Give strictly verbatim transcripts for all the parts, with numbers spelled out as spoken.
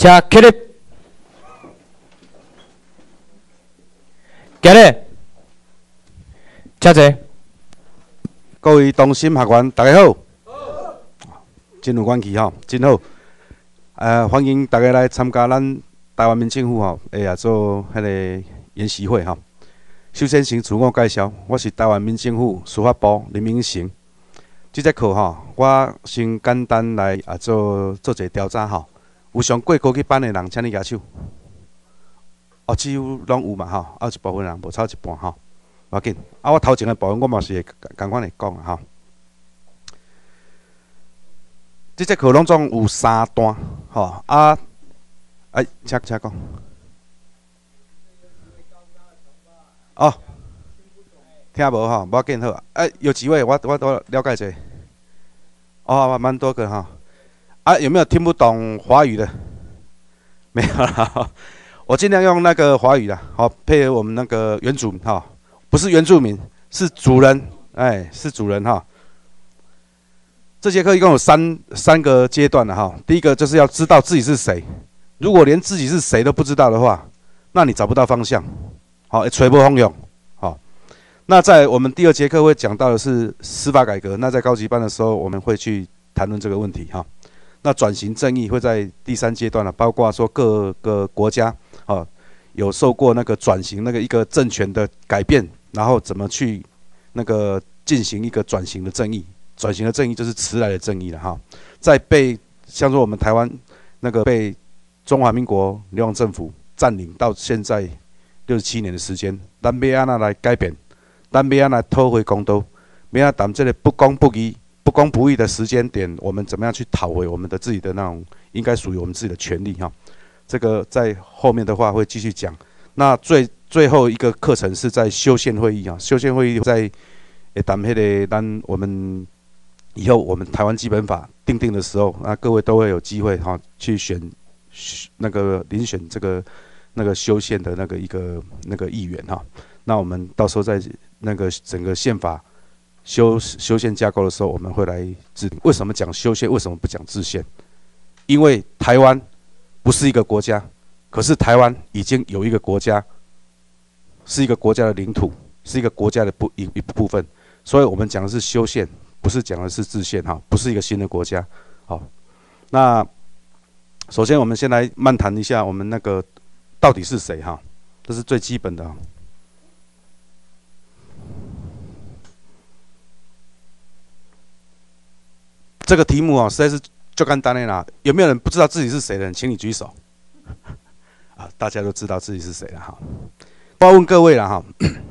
车起立，行咧，车坐。 各位同心学员，大家好。真有元气吼，真好。呃，欢迎大家来参加咱台湾民政府吼，诶啊做迄个研习会吼。首先先自我介绍，我是台湾民政府司法部林明成。即节课吼，我先简单来啊做做一个调查吼。有上过高级班的人，请你举手。哦，几乎拢有嘛吼，啊有一部分人无超一半吼，无要紧。啊，我头前的部分我嘛是会共款会讲啊吼。即节课拢总有三段吼，啊，哎，请请讲。哦，听无吼，无要紧好。哎，有几位？我我我了解一下。哦，蛮多个哈。啊，有没有听不懂华语的？没有啦，我尽量用那个华语啦，好配合我们那个原住民哈，不是原住民，是主人，哎，是主人哈。这节课一共有三三个阶段的哈，第一个就是要知道自己是谁，如果连自己是谁都不知道的话，那你找不到方向，好，吹波汹涌，好。那在我们第二节课会讲到的是司法改革，那在高级班的时候我们会去谈论这个问题哈。那转型正义会在第三阶段了，包括说各个国家啊有受过那个转型那个一个政权的改变，然后怎么去那个进行一个转型的正义，转型的正义就是迟来的正义了哈。在被像说我们台湾那个被中华民国流亡政府占领到现在六十七年的时间，咱要安怎来改变？咱要安怎来讨回公道？要安怎这个不公不义？不公不义的时间点，我们怎么样去讨回我们的自己的那种应该属于我们自己的权利哈？这个在后面的话会继续讲。那最最后一个课程是在修宪会议啊，修宪会议在诶谈迄个咱我们以后我们台湾基本法定定的时候，那各位都会有机会哈去选那个遴选这个那个修宪的那个一个那个议员哈。那我们到时候在那个整个宪法。修修宪架构的时候，我们会来制定。为什么讲修宪？为什么不讲制宪？因为台湾不是一个国家，可是台湾已经有一个国家，是一个国家的领土，是一个国家的不一一部分。所以我们讲的是修宪，不是讲的是制宪哈，不是一个新的国家。好，那首先我们先来漫谈一下我们那个到底是谁哈，这是最基本的。这个题目啊，实在是就简单的啦。有没有人不知道自己是谁的人，请你举手。啊，大家都知道自己是谁了哈。我要问各位了哈，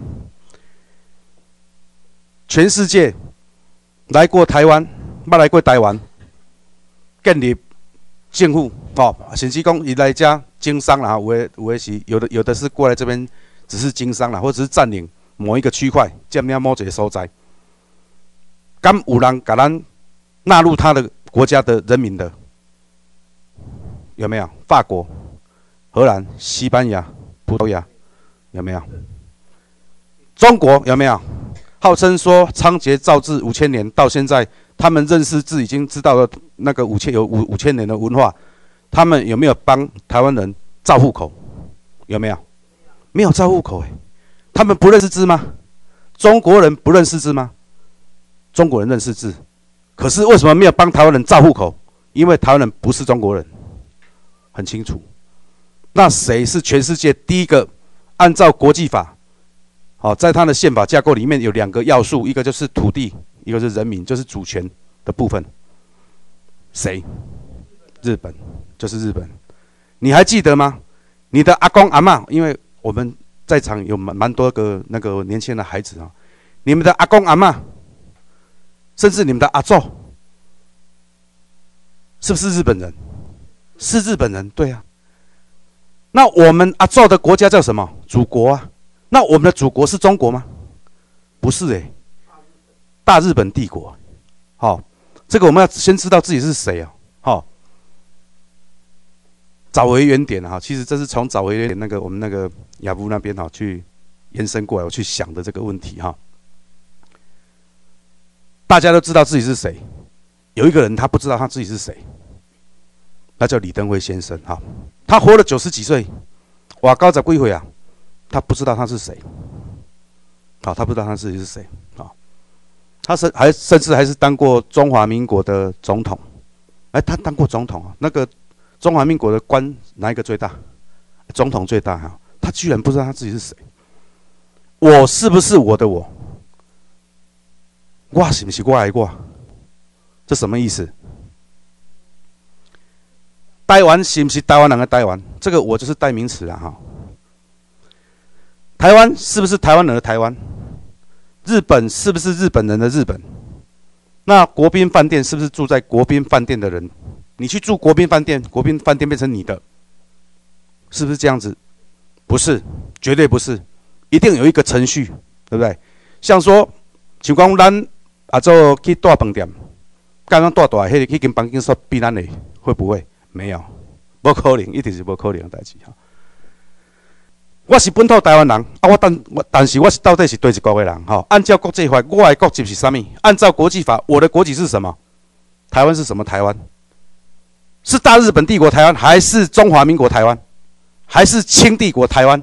全世界来过台湾，捌来过台湾，建立政府哦，甚至讲伊来遮经商啦，有的有的是有的有的是过来这边只是经商啦，或者是占领某一个区块，占领某一个所在。敢有人甲咱？纳入他的国家的人民的有没有？法国、荷兰、西班牙、葡萄牙有没有？中国有没有？号称说仓颉造字五千年，到现在他们认识字已经知道了那个五千有五五千年的文化，他们有没有帮台湾人造户口？有没有？没有造户口哎、欸，他们不认识字吗？中国人不认识字吗？中国人认识字。可是为什么没有帮台湾人造户口？因为台湾人不是中国人，很清楚。那谁是全世界第一个按照国际法，好，在他的宪法架构里面有两个要素，一个就是土地，一个是人民，就是主权的部分。谁？日本，就是日本。你还记得吗？你的阿公阿嬷，因为我们在场有蛮蛮多个那个年轻的孩子啊，你们的阿公阿嬷。甚至你们的阿祖是不是日本人？是日本人，对啊。那我们阿祖的国家叫什么？祖国啊。那我们的祖国是中国吗？不是哎、欸，大日本帝国。好、哦，这个我们要先知道自己是谁啊。好、哦，找回原点啊。其实这是从找回原点那个我们那个雅布那边哈去延伸过来，我去想的这个问题哈。大家都知道自己是谁，有一个人他不知道他自己是谁， 那叫李登辉先生哈。他活了九十几岁，哇，高十几岁啊，他不知道他是谁，好，他不知道他自己是谁啊。他是还甚至还是当过中华民国的总统，哎，他当过总统啊。那个中华民国的官哪一个最大？总统最大哈。他居然不知道他自己是谁。我是不是我的我？我是不是我的我？这什么意思？台湾是不是台湾人的台湾？这个我就是代名词啦哈。台湾是不是台湾人的台湾？日本是不是日本人的日本？那国宾饭店是不是住在国宾饭店的人？你去住国宾饭店，国宾饭店变成你的，是不是这样子？不是，绝对不是，一定有一个程序，对不对？像说，像讲咱啊做去住饭店，刚刚住大迄个迄间房间说比咱的会不会？没有，无可能，一定是无可能的代志哈。我是本土台湾人啊，我但我但是我是到底是对一国的人哈？按照国际法，我的国籍是什么？按照国际法，我的国籍是什么？台湾是什么台湾？是大日本帝国台湾，还是中华民国台湾，还是清帝国台湾？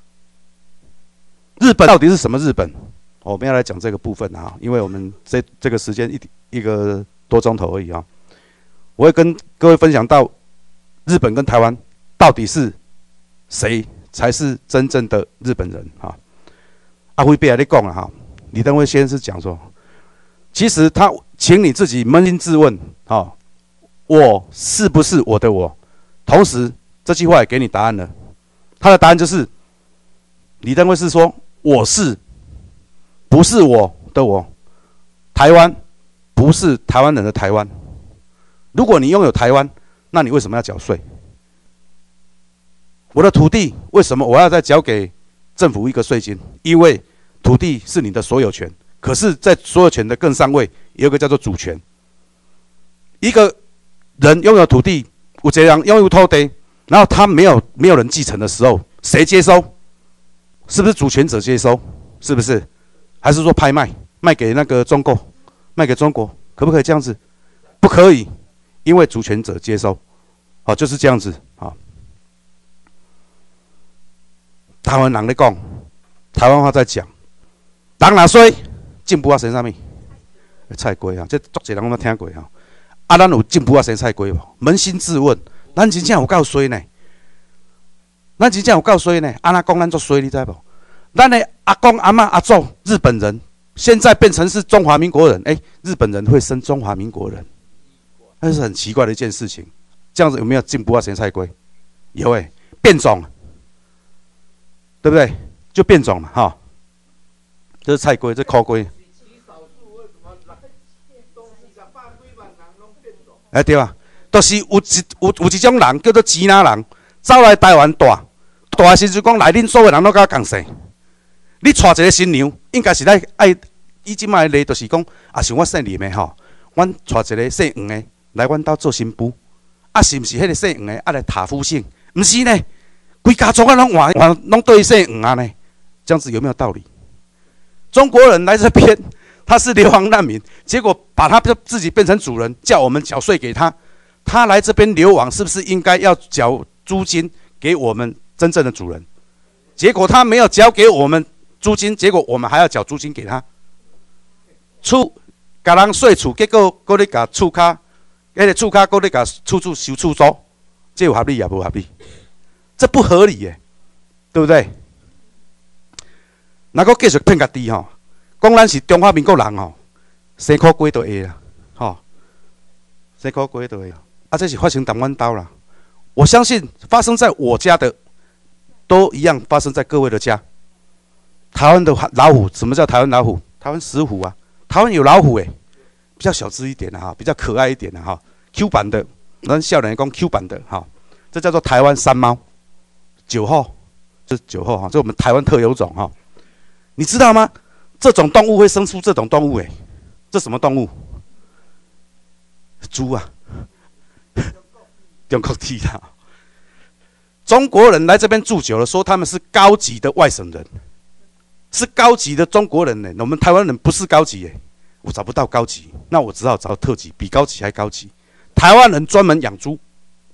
日本到底是什么日本？哦、我们要来讲这个部分啊，因为我们这这个时间一一个多钟头而已啊，我会跟各位分享到日本跟台湾到底是谁才是真正的日本人啊？阿辉别来讲了哈，李登辉先生是讲说，其实他请你自己扪心自问啊，我是不是我的我？同时这句话也给你答案了，他的答案就是李登辉是说我是，不是我的我，台湾不是台湾人的台湾。如果你拥有台湾，那你为什么要缴税？我的土地为什么我要再交给政府一个税金？因为土地是你的所有权，可是，在所有权的更上位，有一个叫做主权。一个人拥有土地，有一个人拥有土地，然后他没有没有人继承的时候，谁接收？是不是主权者接收？是不是？还是说拍卖，卖给那个中国，卖给中国，可不可以这样子？不可以，因为主权者接收，好，就是这样子啊。台湾人在讲，台湾话在讲，人若衰，进步啊生啥物？菜龟啊，这足侪人都听过哈。啊，咱有进步啊生菜龟无？扪心自问，咱真正有够衰呢？咱真正有够衰呢？安那讲咱足衰，你知无？咱的阿公阿嬷阿祖日本人，现在变成是中华民国人，哎、欸，日本人会生中华民国人，那是很奇怪的一件事情。这样子有没有进步啊生菜龟？有哎、欸，变种。对不对？就变种了哈。这是菜龟，这烤龟。哎，对啊，都、就是有一有有一种人叫做支那人，走来台湾住，住的时阵讲内恁所有人都甲共姓。你带一个新娘，应该是来爱，伊即摆的例就是讲，啊像我姓林的吼，阮带一个姓黄的来阮兜做新妇，啊是毋是迄个姓黄的啊来塔夫姓？毋是呢。规家族啊，拢换换拢对姓黄啊呢，这样子有没有道理？中国人来这边，他是流亡难民，结果把他自己变成主人，叫我们缴税给他。他来这边流亡，是不是应该要缴租金给我们真正的主人？结果他没有交给我们租金，结果我们还要缴租金给他。厝甲人税厝，结果搁咧甲厝卡，迄个厝卡搁咧甲厝主收厝租，这有合理也无合理？这不合理耶，对不对？若搁继续骗家己吼，讲咱是中华民国人吼，生苦瓜就会啦，吼，生苦瓜就会啦。啊，这是发生在阮兜啦。我相信发生在我家的，都一样发生在各位的家。台湾的老虎，什么叫台湾老虎？台湾石虎啊，台湾有老虎诶，比较小只一点的哈，比较可爱一点的哈 ，Q 版的，咱少年讲 Q 版的哈，这叫做台湾山猫。九号，这是九号哈，这是我们台湾特有种哈。你知道吗？这种动物会生出这种动物诶，这什么动物？猪啊，中国踢的。中国人来这边住久了，说他们是高级的外省人，是高级的中国人呢。我们台湾人不是高级耶，我找不到高级，那我只好找特级，比高级还高级。台湾人专门养猪，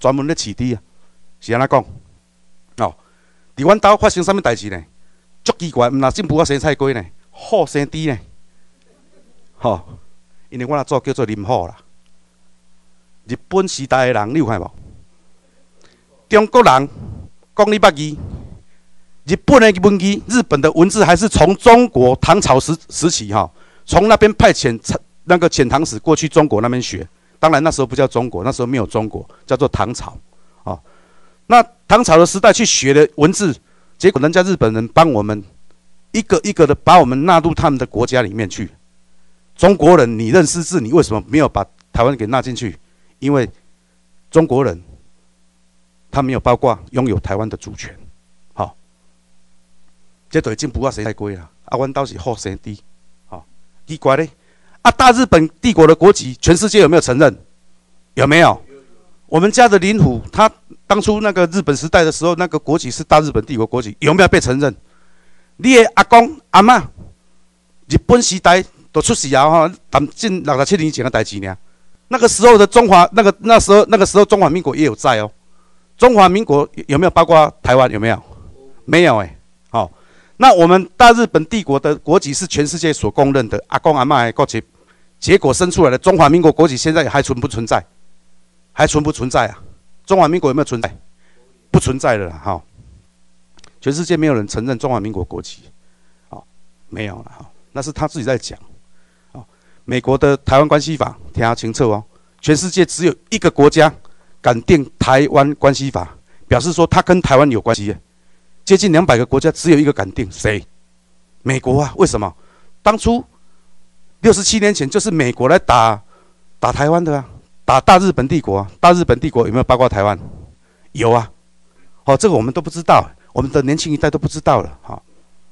专门咧饲猪啊，是安怎讲？哦，伫阮兜发生啥物代志呢？足奇怪，毋若政府啊生菜龟呢，虎生猪呢，吼、哦，因为我若做叫做林虎啦。日本时代的人，你有看无？中国人讲你捌字，日本的文字，日本的文字还是从中国唐朝时时期哈，从那边派遣那个遣唐使过去中国那边学。当然那时候不叫中国，那时候没有中国，叫做唐朝。哦，那唐朝的时代去学的文字，结果人家日本人帮我们一个一个的把我们纳入他们的国家里面去。中国人，你认识字，你为什么没有把台湾给纳进去？因为中国人。他没有包括拥有台湾的主权，好、哦，这对政府啊谁太贵啊？啊，阮倒是后生低，好、哦，奇怪嘞！啊，大日本帝国的国籍，全世界有没有承认？有没有？我们家的林虎，他当初那个日本时代的时候，那个国籍是大日本帝国国籍，有没有被承认？你的阿公阿嬷，日本时代都出事啊！哈，谈近六十七年前的代志呢。那个时候的中华，那个那时候那个时候中华民国也有在哦。中华民国有没有包括台湾？有没有？没有哎、欸。好、哦，那我们大日本帝国的国籍是全世界所公认的阿公阿嬷的国籍，结果生出来的中华民国国籍现在还存不存在？还存不存在啊？中华民国有没有存在？不存在了啦，哈、哦。全世界没有人承认中华民国国籍，哦，没有了哈、哦，那是他自己在讲。哦，美国的台湾关系法听下清楚哦，全世界只有一个国家。敢定台湾关系法，表示说他跟台湾有关系。接近两百个国家，只有一个敢定，谁？美国啊？为什么？当初六十七年前就是美国来打打台湾的啊，打大日本帝国啊。大日本帝国有没有包括台湾？有啊。哦，这个我们都不知道，我们的年轻一代都不知道了。哈、哦，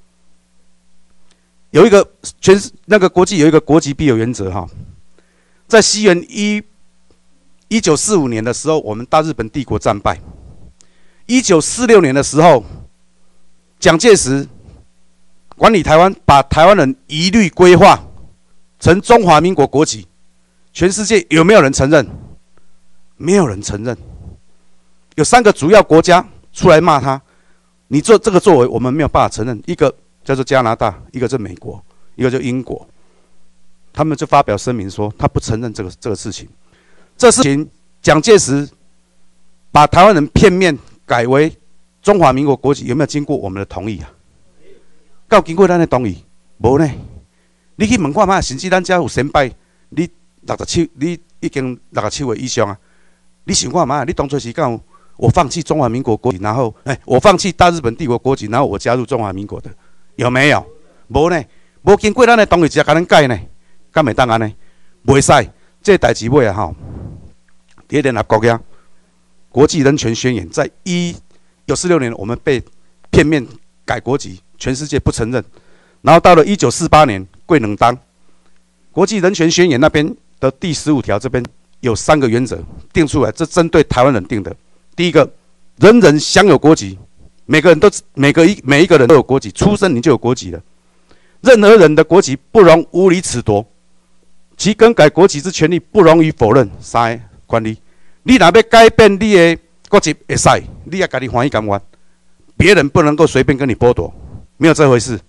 有一个全那个国际有一个国籍必有原则哈、哦，在西元一。一九四五年的时候，我们大日本帝国战败。一九四六年的时候，蒋介石管理台湾，把台湾人一律规划成中华民国国籍。全世界有没有人承认？没有人承认。有三个主要国家出来骂他，你做这个作为，我们没有办法承认。一个叫做加拿大，一个是美国，一个就英国。他们就发表声明说，他不承认这个这个事情。这事情，蒋介石把台湾人片面改为中华民国国籍，有没有经过我们的同意啊？有经过咱的同意？无呢。你去问看嘛，甚至咱家有先拜，你六十七，你已经六十七岁以上啊。你想看嘛？你当初是讲我放弃中华民国国籍，然后哎、欸，我放弃大日本帝国国籍，然后我加入中华民国的，有没有？无呢。无经过咱的同意，才甲咱改呢？敢会当安呢？袂使，这代志尾啊吼。第联合国呀，国际人权宣言，在一九四六年，我们被片面改国籍，全世界不承认。然后到了一九四八年，贵能当国际人权宣言那边的第十五条，这边有三个原则定出来，这针对台湾人定的。第一个，人人享有国籍，每个人都每个一每一个人都有国籍，出生你就有国籍了。任何人的国籍不容无理褫夺，其更改国籍之权利不容予否认。三个权利，你若要改变你的国籍，会使，你要家己欢喜甘愿，别人不能够随便跟你剥夺，没有这回事。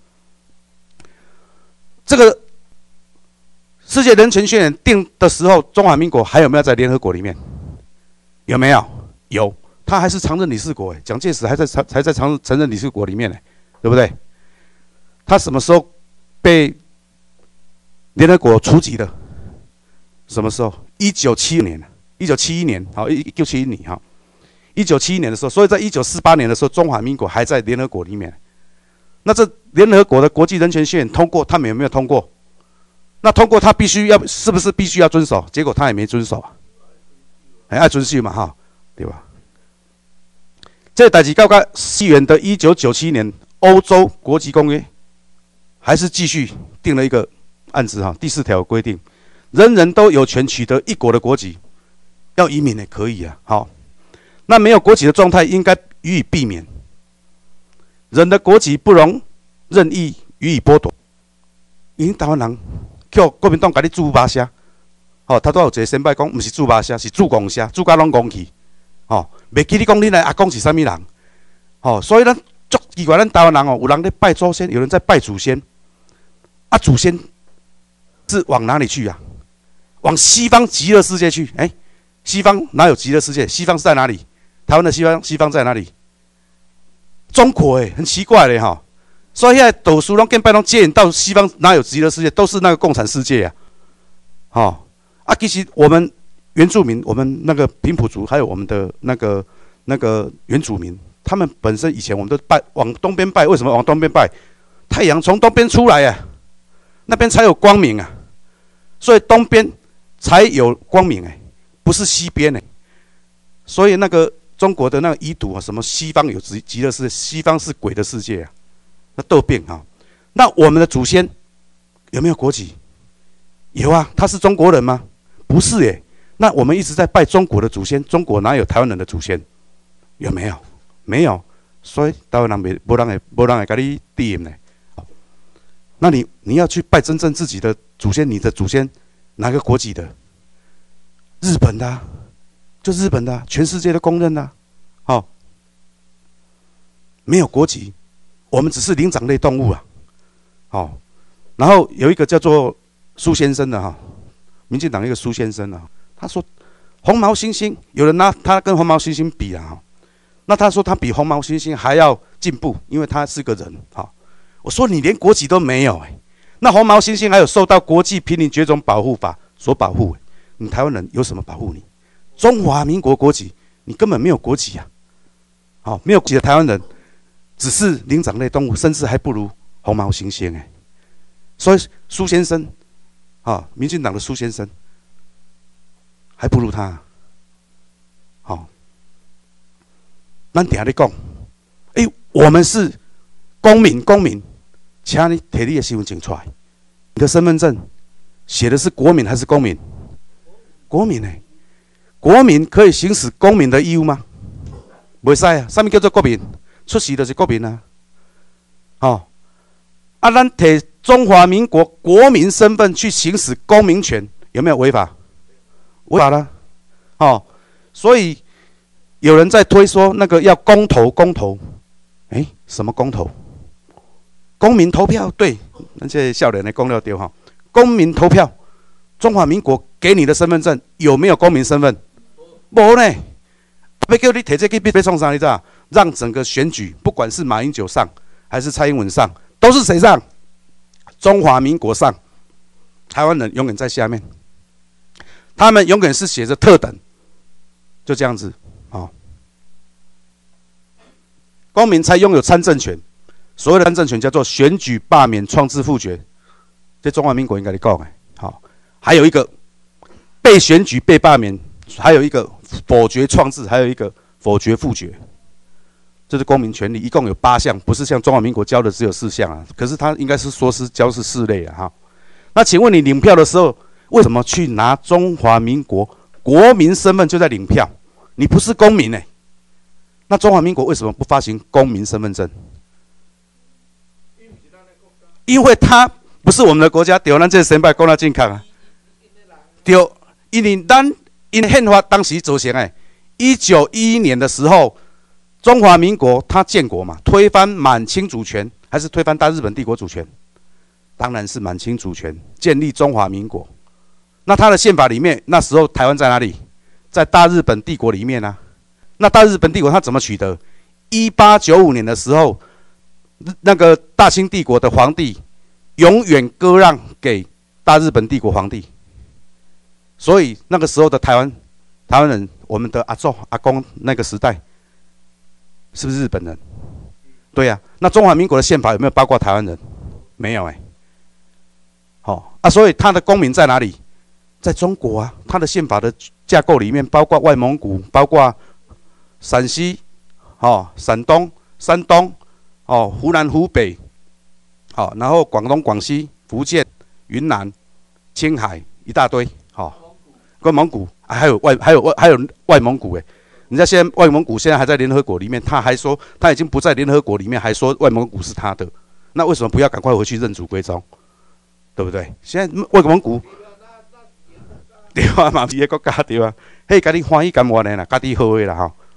这个世界人权宣言定的时候，中华民国还有没有在联合国里面？有没有？有，他还是常任理事国哎，蒋介石还在还在常承认理事国里面哎，对不对？他什么时候被联合国除籍的？什么时候？一九七六年。一九七一年，好，一九七一年，哈，一九七一年的时候，所以在一九四八年的时候，中华民国还在联合国里面。那这联合国的国际人权宣言通过，他们有没有通过？那通过他必须要，是不是必须要遵守？结果他也没遵守啊，还爱遵守嘛，哈，对吧？这代志到到西元的一九九七年，欧洲国际公约还是继续定了一个案子哈，第四条规定，人人都有权取得一国的国籍。要移民也可以啊，好，那没有国籍的状态应该予以避免。人的国籍不容任意予以剥夺。因台湾人叫国民党给你驻马社，哦，他都有一个先拜讲，不是驻马社，是驻公社，驻甲拢公去， 哦，袂记你讲恁的阿公是啥物人，哦，所以咱足奇怪，咱台湾人哦，有人在拜祖先，有人在拜祖先，啊，祖先是往哪里去啊？往西方极乐世界去。哎、欸，西方哪有极乐世界？西方是在哪里？台湾的西方，西方在哪里？中国哎、欸，很奇怪嘞哈、哦。所以现在斗书拢跟拜拢接引到西方，哪有极乐世界？都是那个共产世界啊。哦，啊，其实我们原住民，我们那个平埔族，还有我们的那个那个原住民，他们本身以前我们都拜往东边拜，为什么往东边拜？太阳从东边出来啊，那边才有光明啊，所以东边才有光明哎、欸，不是西边哎、欸。所以那个中国的那个遗毒啊，什么西方有极极乐世界，西方是鬼的世界啊，那斗病啊。那我们的祖先有没有国籍？有啊，他是中国人吗？不是耶、欸。那我们一直在拜中国的祖先，中国哪有台湾人的祖先？有没有？没有。所以台湾人没没人会没人会跟你对应呢。那你你要去拜真正自己的祖先，你的祖先哪个国籍的？日本的、啊，就日本的、啊，全世界都公认的、啊。好、哦，没有国籍，我们只是灵长类动物啊。好、哦，然后有一个叫做苏先生的哈，民进党一个苏先生啊，他说红毛猩猩，有人拿他跟红毛猩猩比啊，那他说他比红毛猩猩还要进步，因为他是个人。好，我说你连国籍都没有哎、欸，那红毛猩猩还有受到国际濒临绝种保护法所保护、欸，你台湾人有什么保护你？中华民国国籍，你根本没有国籍啊！好，没有国籍的台湾人，只是灵长类动物，甚至还不如红毛猩猩哎。所以苏先生。啊，民进党的苏先生还不如他。好、哦，咱定咧讲，哎、欸，我们是公民，公民，请你摕你的身份证出来。你的身份证写的是国民还是公民？国民呢、欸？国民可以行使公民的义务吗？袂使啊！什么叫做国民？出世就是国民啊！哦，啊，咱摕中华民国国民身份去行使公民权，有没有违法？违法了，哦，所以有人在推说那个要公投，公投，哎、欸，什么公投？公民投票，对，那些少年的公了对哈，公民投票，中华民国给你的身份证有没有公民身份？没呢，要叫你摕这个要创啥？你知道？让整个选举，不管是马英九上还是蔡英文上，都是谁上？中华民国上，台湾人永远在下面，他们永远是写着特等，就这样子啊、哦。公民才拥有参政权，所谓的参政权叫做选举、罢免、创制、复决，这中华民国应该你讲哎，好，还有一个被选举、被罢免，还有一个否决创制，还有一个否决复决。这是公民权利，一共有八项，不是像中华民国教的只有四项啊。可是他应该是说是教是四类啊哈。那请问你领票的时候，为什么去拿中华民国国民身份就在领票？你不是公民哎、欸。那中华民国为什么不发行公民身份证？因为他不是我们的国家，对，咱这个先摆讲得正确啊。对，因为咱因宪法当时造成哎，一九一一年的时候。中华民国它建国嘛，推翻满清主权还是推翻大日本帝国主权？当然是满清主权，建立中华民国。那它的宪法里面，那时候台湾在哪里？在大日本帝国里面啊。那大日本帝国它怎么取得？一八九五年的时候，那个大清帝国的皇帝永远割让给大日本帝国皇帝，所以那个时候的台湾台湾人，我们的阿祖阿公那个时代。是不是日本人？对呀、啊，那中华民国的宪法有没有包括台湾人？没有哎、欸。好、哦、啊，所以他的公民在哪里？在中国啊，他的宪法的架构里面包括外蒙古，包括陕西、哦，山东、山东、哦，湖南、湖北，好、哦，然后广东、广西、福建、云南、青海一大堆，好、哦，跟蒙古、啊，还有外还有外还有外蒙古哎。人家现在外蒙古现在还在联合国里面，他还说他已经不在联合国里面，还说外蒙古是他的，那为什么不要赶快回去认祖归宗？对不对？现在外蒙古对啊，嘛是一个国家对啊，嘿，家己欢喜甘愿的啦，家己好的啦吼。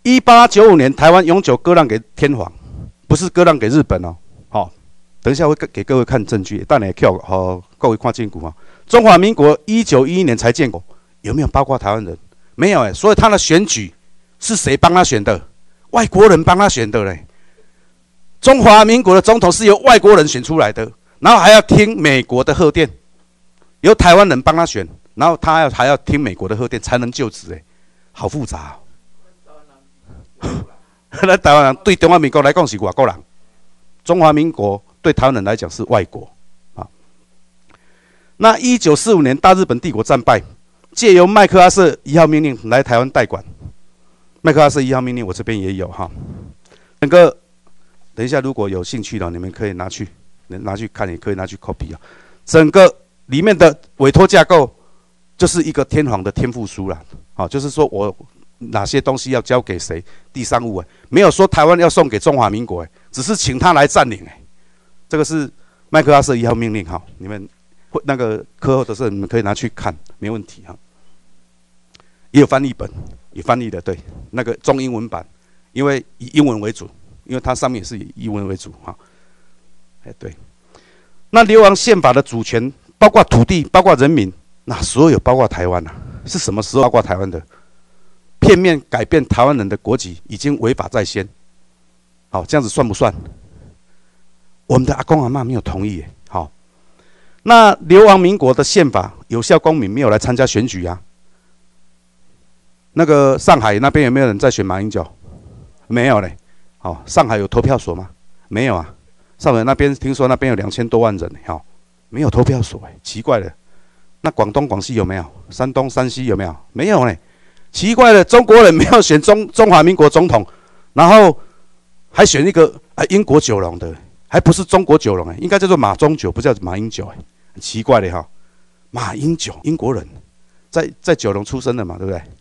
一八九五年，台湾永久割让给天皇，不是割让给日本哦。好、哦，等一下会给各位看证据，但你跳好各位看证据啊。中华民国一九一一年才建国，有没有包括台湾人？没有哎，所以他的选举是谁帮他选的？外国人帮他选的嘞。中华民国的总统是由外国人选出来的，然后还要听美国的贺电，由台湾人帮他选，然后他还要还要听美国的贺电才能就职哎，好复杂、哦。那台湾人对中华民国来讲是外国人，中华民国对台湾人来讲是外国啊。那一九四五年大日本帝国战败，借由麦克阿瑟一号命令来台湾代管。麦克阿瑟一号命令我这边也有哈，整个等一下如果有兴趣的，你们可以拿去拿去看，也可以拿去 copy 啊。整个里面的委托架构就是一个天皇的天赋书啦，好，就是说我哪些东西要交给谁，地上物哎，没有说台湾要送给中华民国哎，只是请他来占领哎，这个是麦克阿瑟一号命令哈，你们那个课后的时候你们可以拿去看，没问题哈。也有翻译本，也翻译的对，那个中英文版，因为以英文为主，因为它上面也是以英文为主哈。哎对，那流亡宪法的主权包括土地，包括人民，那所有包括台湾啊，是什么时候包括台湾的？片面改变台湾人的国籍已经违法在先，好，这样子算不算？我们的阿公阿嬷没有同意耶，好，那流亡民国的宪法有效公民没有来参加选举啊？那个上海那边有没有人在选马英九？没有嘞。好、哦，上海有投票所吗？没有啊。上海那边听说那边有两千多万人，好、哦，没有投票所哎，奇怪了。那广东、广西有没有？山东、山西有没有？没有嘞。奇怪了，中国人没有选中中华民国总统，然后还选一个啊英国九龙的，还不是中国九龙哎，应该叫做马中九，不叫马英九哎，很奇怪的哈、哦。马英九，英国人，在在九龙出生的嘛，对不对？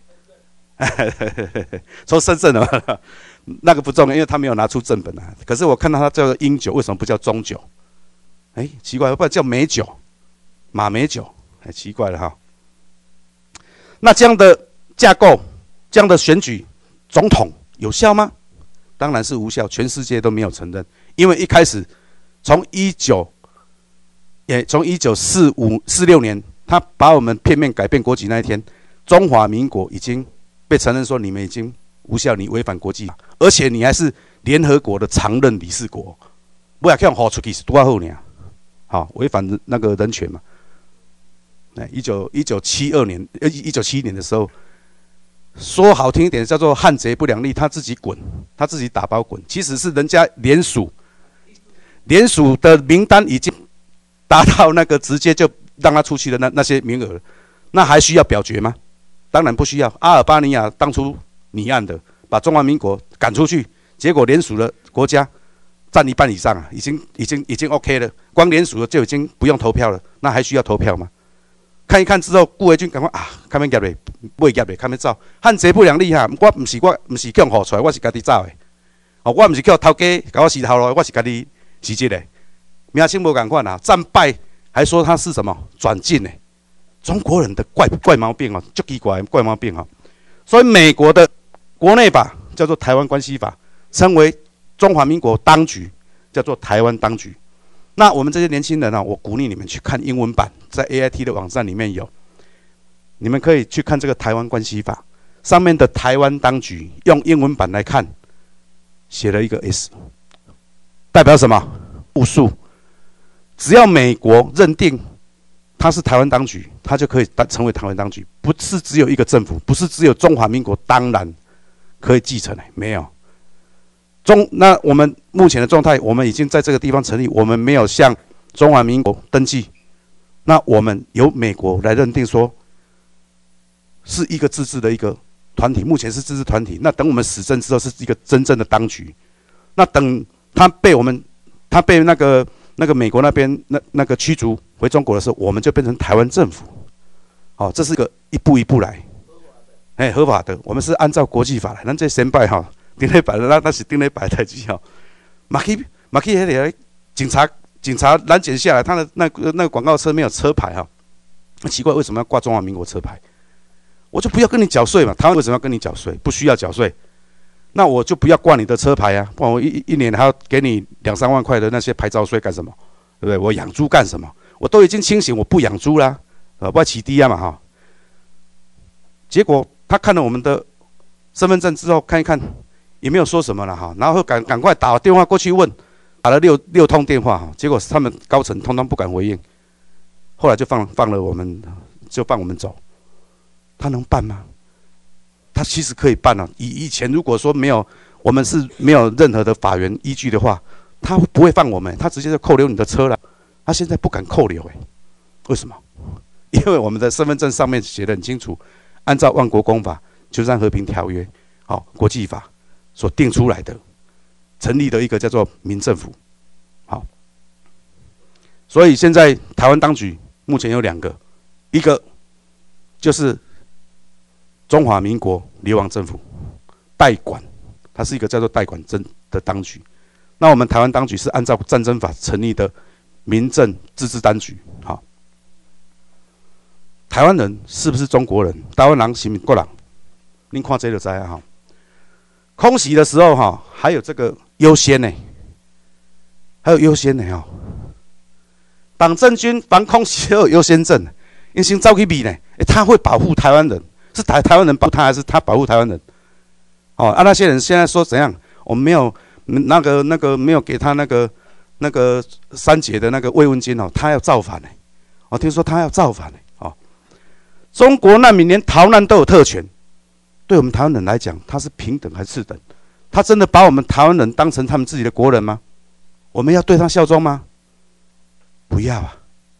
从深圳的那个不重要，因为他没有拿出正本啊。可是我看到他叫做英酒，为什么不叫中酒？哎，奇怪，不然叫美酒，马美酒，哎，奇怪了哈。那这样的架构，这样的选举总统有效吗？当然是无效，全世界都没有承认，因为一开始从一九，也从一九四五四六年，他把我们片面改变国籍那一天，中华民国已经被承认说你们已经无效，你违反国际法，而且你还是联合国的常任理事国，不要看好出去是多好呢？好，违反那个人权嘛。哎，一九一九七二年，呃，一九七一年的时候，说好听一点叫做汉贼不两立，他自己滚，他自己打包滚，其实是人家联署，联署的名单已经达到那个直接就让他出去的那那些名额了，那还需要表决吗？当然不需要。阿尔巴尼亚当初拟案的，把中华民国赶出去，结果联署的国家占一半以上啊，已经已经已经 OK 了，光联署的就已经不用投票了，那还需要投票吗？看一看之后，顾维钧赶快啊，看免夹嘞，未夹嘞，看免走，汉贼不两立哈，我不是我不是叫好出来，我是家己走的，哦，我不是叫头家搞我洗头路，我是家己辞职的，名称无共款啊，战败还说他是什么转进呢？中国人的怪怪毛病哦，就奇怪的怪毛病哦。所以美国的国内法叫做《台湾关系法》，称为中华民国当局，叫做台湾当局。那我们这些年轻人啊，我鼓励你们去看英文版，在 A I T 的网站里面有，你们可以去看这个《台湾关系法》上面的台湾当局，用英文版来看，写了一个 S， 代表什么？复数。只要美国认定他是台湾当局，他就可以成为台湾当局，不是只有一个政府，不是只有中华民国，当然可以继承的，没有。中那我们目前的状态，我们已经在这个地方成立，我们没有向中华民国登记，那我们由美国来认定说是一个自治的一个团体，目前是自治团体。那等我们死证之后，是一个真正的当局。那等他被我们，他被那个那个美国那边那那个驱逐回中国的时候，我们就变成台湾政府。好、哦，这是一个一步一步来，哎，合法的。我们是按照国际法来，咱这先拜哈。顶礼拜那那是顶礼拜代志吼，马去马去那个警察警察拦截下来，他的那个那个广告车没有车牌哈，奇怪为什么要挂中华民国车牌？我就不要跟你缴税嘛，台湾为什么要跟你缴税？不需要缴税， 那我就不要挂你的车牌啊，不然我一一年还要给你两三万块的那些牌照税干什么？对不对？我养猪干什么？我都已经清醒，我不养猪啦，呃，不要起低啊嘛哈。结果他看了我们的身份证之后，看一看也没有说什么了哈，然后赶赶快打电话过去问，打了六六通电话哈，结果他们高层通通不敢回应，后来就放放了我们，就放我们走。他能办吗？他其实可以办啊。以以前如果说没有我们是没有任何的法源依据的话，他不会放我们，他直接就扣留你的车了。他现在不敢扣留，哎，为什么？因为我们的身份证上面写得很清楚，按照万国公法、鸠山和平条约、好、哦、国际法所定出来的，成立的一个叫做民政府。好，所以现在台湾当局目前有两个，一个就是中华民国流亡政府代管，它是一个叫做代管政的当局。那我们台湾当局是按照战争法成立的民政自治当局。好，台湾人是不是中国人？台湾人是民国人，您看这就知啊哈。空袭的时候哈，还有这个优先呢，还有优先呢哈。党政军防空袭都有优先证，因先照去比呢，他会保护台湾人，是台台湾人保护他，还是他保护台湾人？哦，啊，那些人现在说怎样？我们没有那个那个没有给他那个那个三节的那个慰问金哦，他要造反呢。我、哦、听说他要造反呢。哦，中国难民连逃难都有特权，对我们台湾人来讲，他是平等还是次等？他真的把我们台湾人当成他们自己的国人吗？我们要对他效忠吗？不要啊！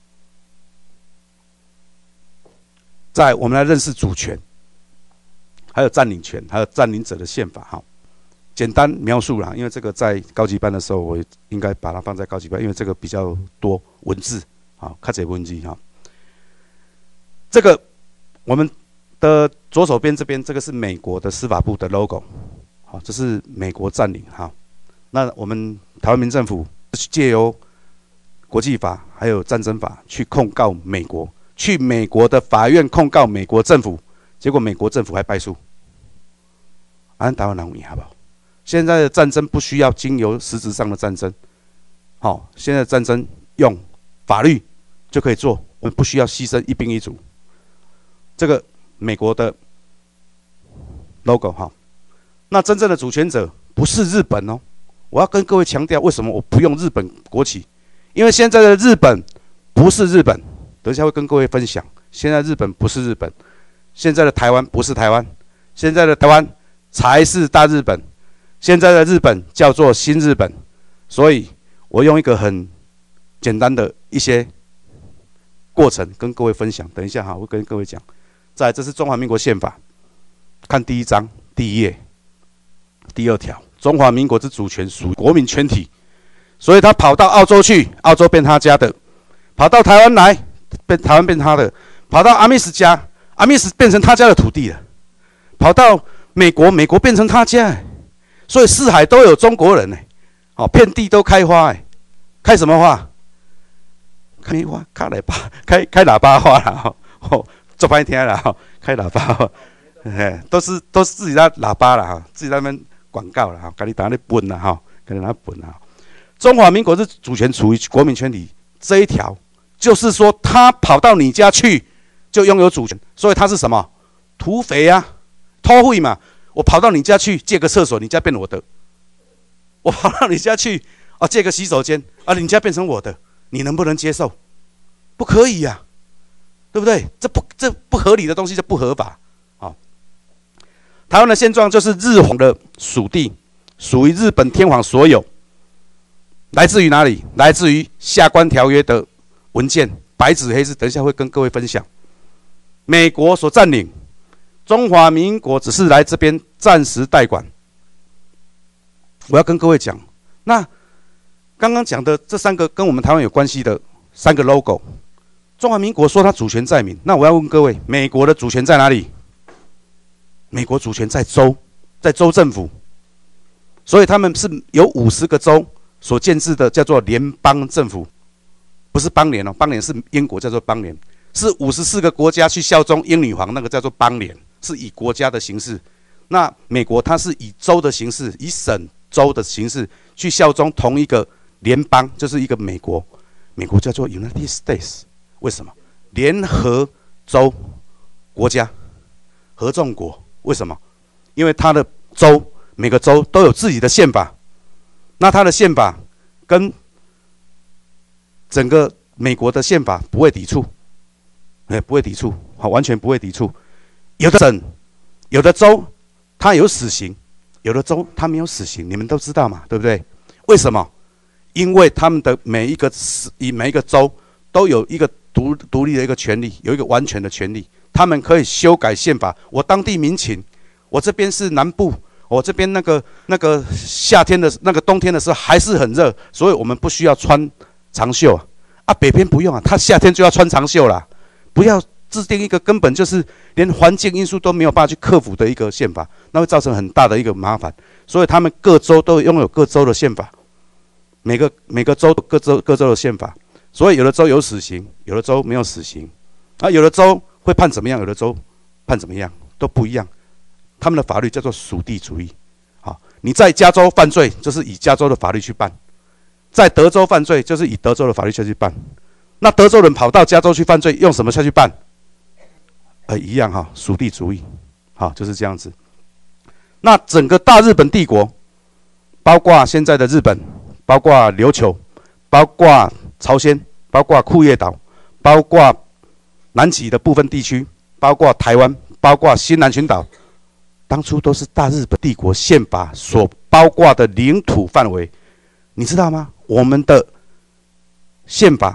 再我们来认识主权，还有占领权，还有占领者的宪法哈。简单描述啦，因为这个在高级班的时候，我应该把它放在高级班，因为这个比较多文字，好，看这文字哈。这个我们的左手边这边，这个是美国的司法部的 logo， 好，这是美国占领哈。那我们台湾民政府借由国际法还有战争法去控告美国，去美国的法院控告美国政府，结果美国政府还败诉。按台湾人赢好不好？现在的战争不需要经由实质上的战争，好、哦，现在的战争用法律就可以做，我们不需要牺牲一兵一卒。这个美国的 logo 哈，那真正的主权者不是日本哦。我要跟各位强调，为什么我不用日本国旗？因为现在的日本不是日本，等一下会跟各位分享。现在日本不是日本，现在的台湾不是台湾，现在的台湾才是大日本。现在的日本叫做新日本，所以我用一个很简单的一些过程跟各位分享。等一下哈，我会跟各位讲。再来，这是中华民国宪法，看第一章第一页第二条，中华民国之主权属于国民全体，所以他跑到澳洲去，澳洲变他家的；跑到台湾来，变台湾变他的；跑到阿密斯家，阿密斯变成他家的土地了；跑到美国，美国变成他家。所以四海都有中国人呢，哦，遍地都开花哎，开什么花？开花，开喇叭，开开喇叭花啦，哦，做半天了哈，开喇叭花，哎，都是都是自己的喇叭了哈，自己在那边广告了哈，给你打那奔了哈，给你拿奔了。中华民国是主权属于国民全体这一条，就是说他跑到你家去就拥有主权，所以他是什么？土匪呀，偷匪嘛。我跑到你家去借个厕所，你家变我的；我跑到你家去啊借个洗手间啊，你家变成我的，你能不能接受？不可以呀、啊，对不对？这不这不合理的东西就不合法。好，台湾的现状就是日皇的属地属于日本天皇所有，来自于哪里？来自于下关条约的文件，白纸黑字，等一下会跟各位分享。美国所占领。中华民国只是来这边暂时代管。我要跟各位讲，那刚刚讲的这三个跟我们台湾有关系的三个 logo， 中华民国说它主权在民，那我要问各位，美国的主权在哪里？美国主权在州，在州政府，所以他们是有五十个州所建制的，叫做联邦政府，不是邦联哦，邦联是英国叫做邦联，是五十四个国家去效忠英女皇，那个叫做邦联。是以国家的形式， 那美国它是以州的形式，以省州的形式去效忠同一个联邦，就是一个美国。美国叫做 United States， 为什么？联合州国家，合众国。为什么？因为它的州每个州都有自己的宪法，那它的宪法跟整个美国的宪法不会抵触，哎，不会抵触，好，完全不会抵触。有的省、有的州它有死刑，有的州它没有死刑，你们都知道嘛，对不对？为什么？因为他们的每一个以每一个州都有一个独独立的一个权利，有一个完全的权利，他们可以修改宪法。我当地民情，我这边是南部，我这边那个那个夏天的那个冬天的时候还是很热，所以我们不需要穿长袖啊。啊，北边不用啊，他夏天就要穿长袖啦。不要制定一个根本就是连环境因素都没有办法去克服的一个宪法，那会造成很大的一个麻烦。所以他们各州都拥有各州的宪法。每个每个州各州各州的宪法，所以有的州有死刑，有的州没有死刑，啊，有的州会判怎么样，有的州判怎么样，都不一样。他们的法律叫做属地主义。好，你在加州犯罪，就是以加州的法律去办；在德州犯罪，就是以德州的法律下去办。那德州人跑到加州去犯罪，用什么下去办？呃，一样哈，属地主义。好，就是这样子。那整个大日本帝国，包括现在的日本。包括琉球，包括朝鲜，包括库页岛，包括南极的部分地区，包括台湾，包括新南群岛，当初都是大日本帝国宪法所包括的领土范围，你知道吗？我们的宪法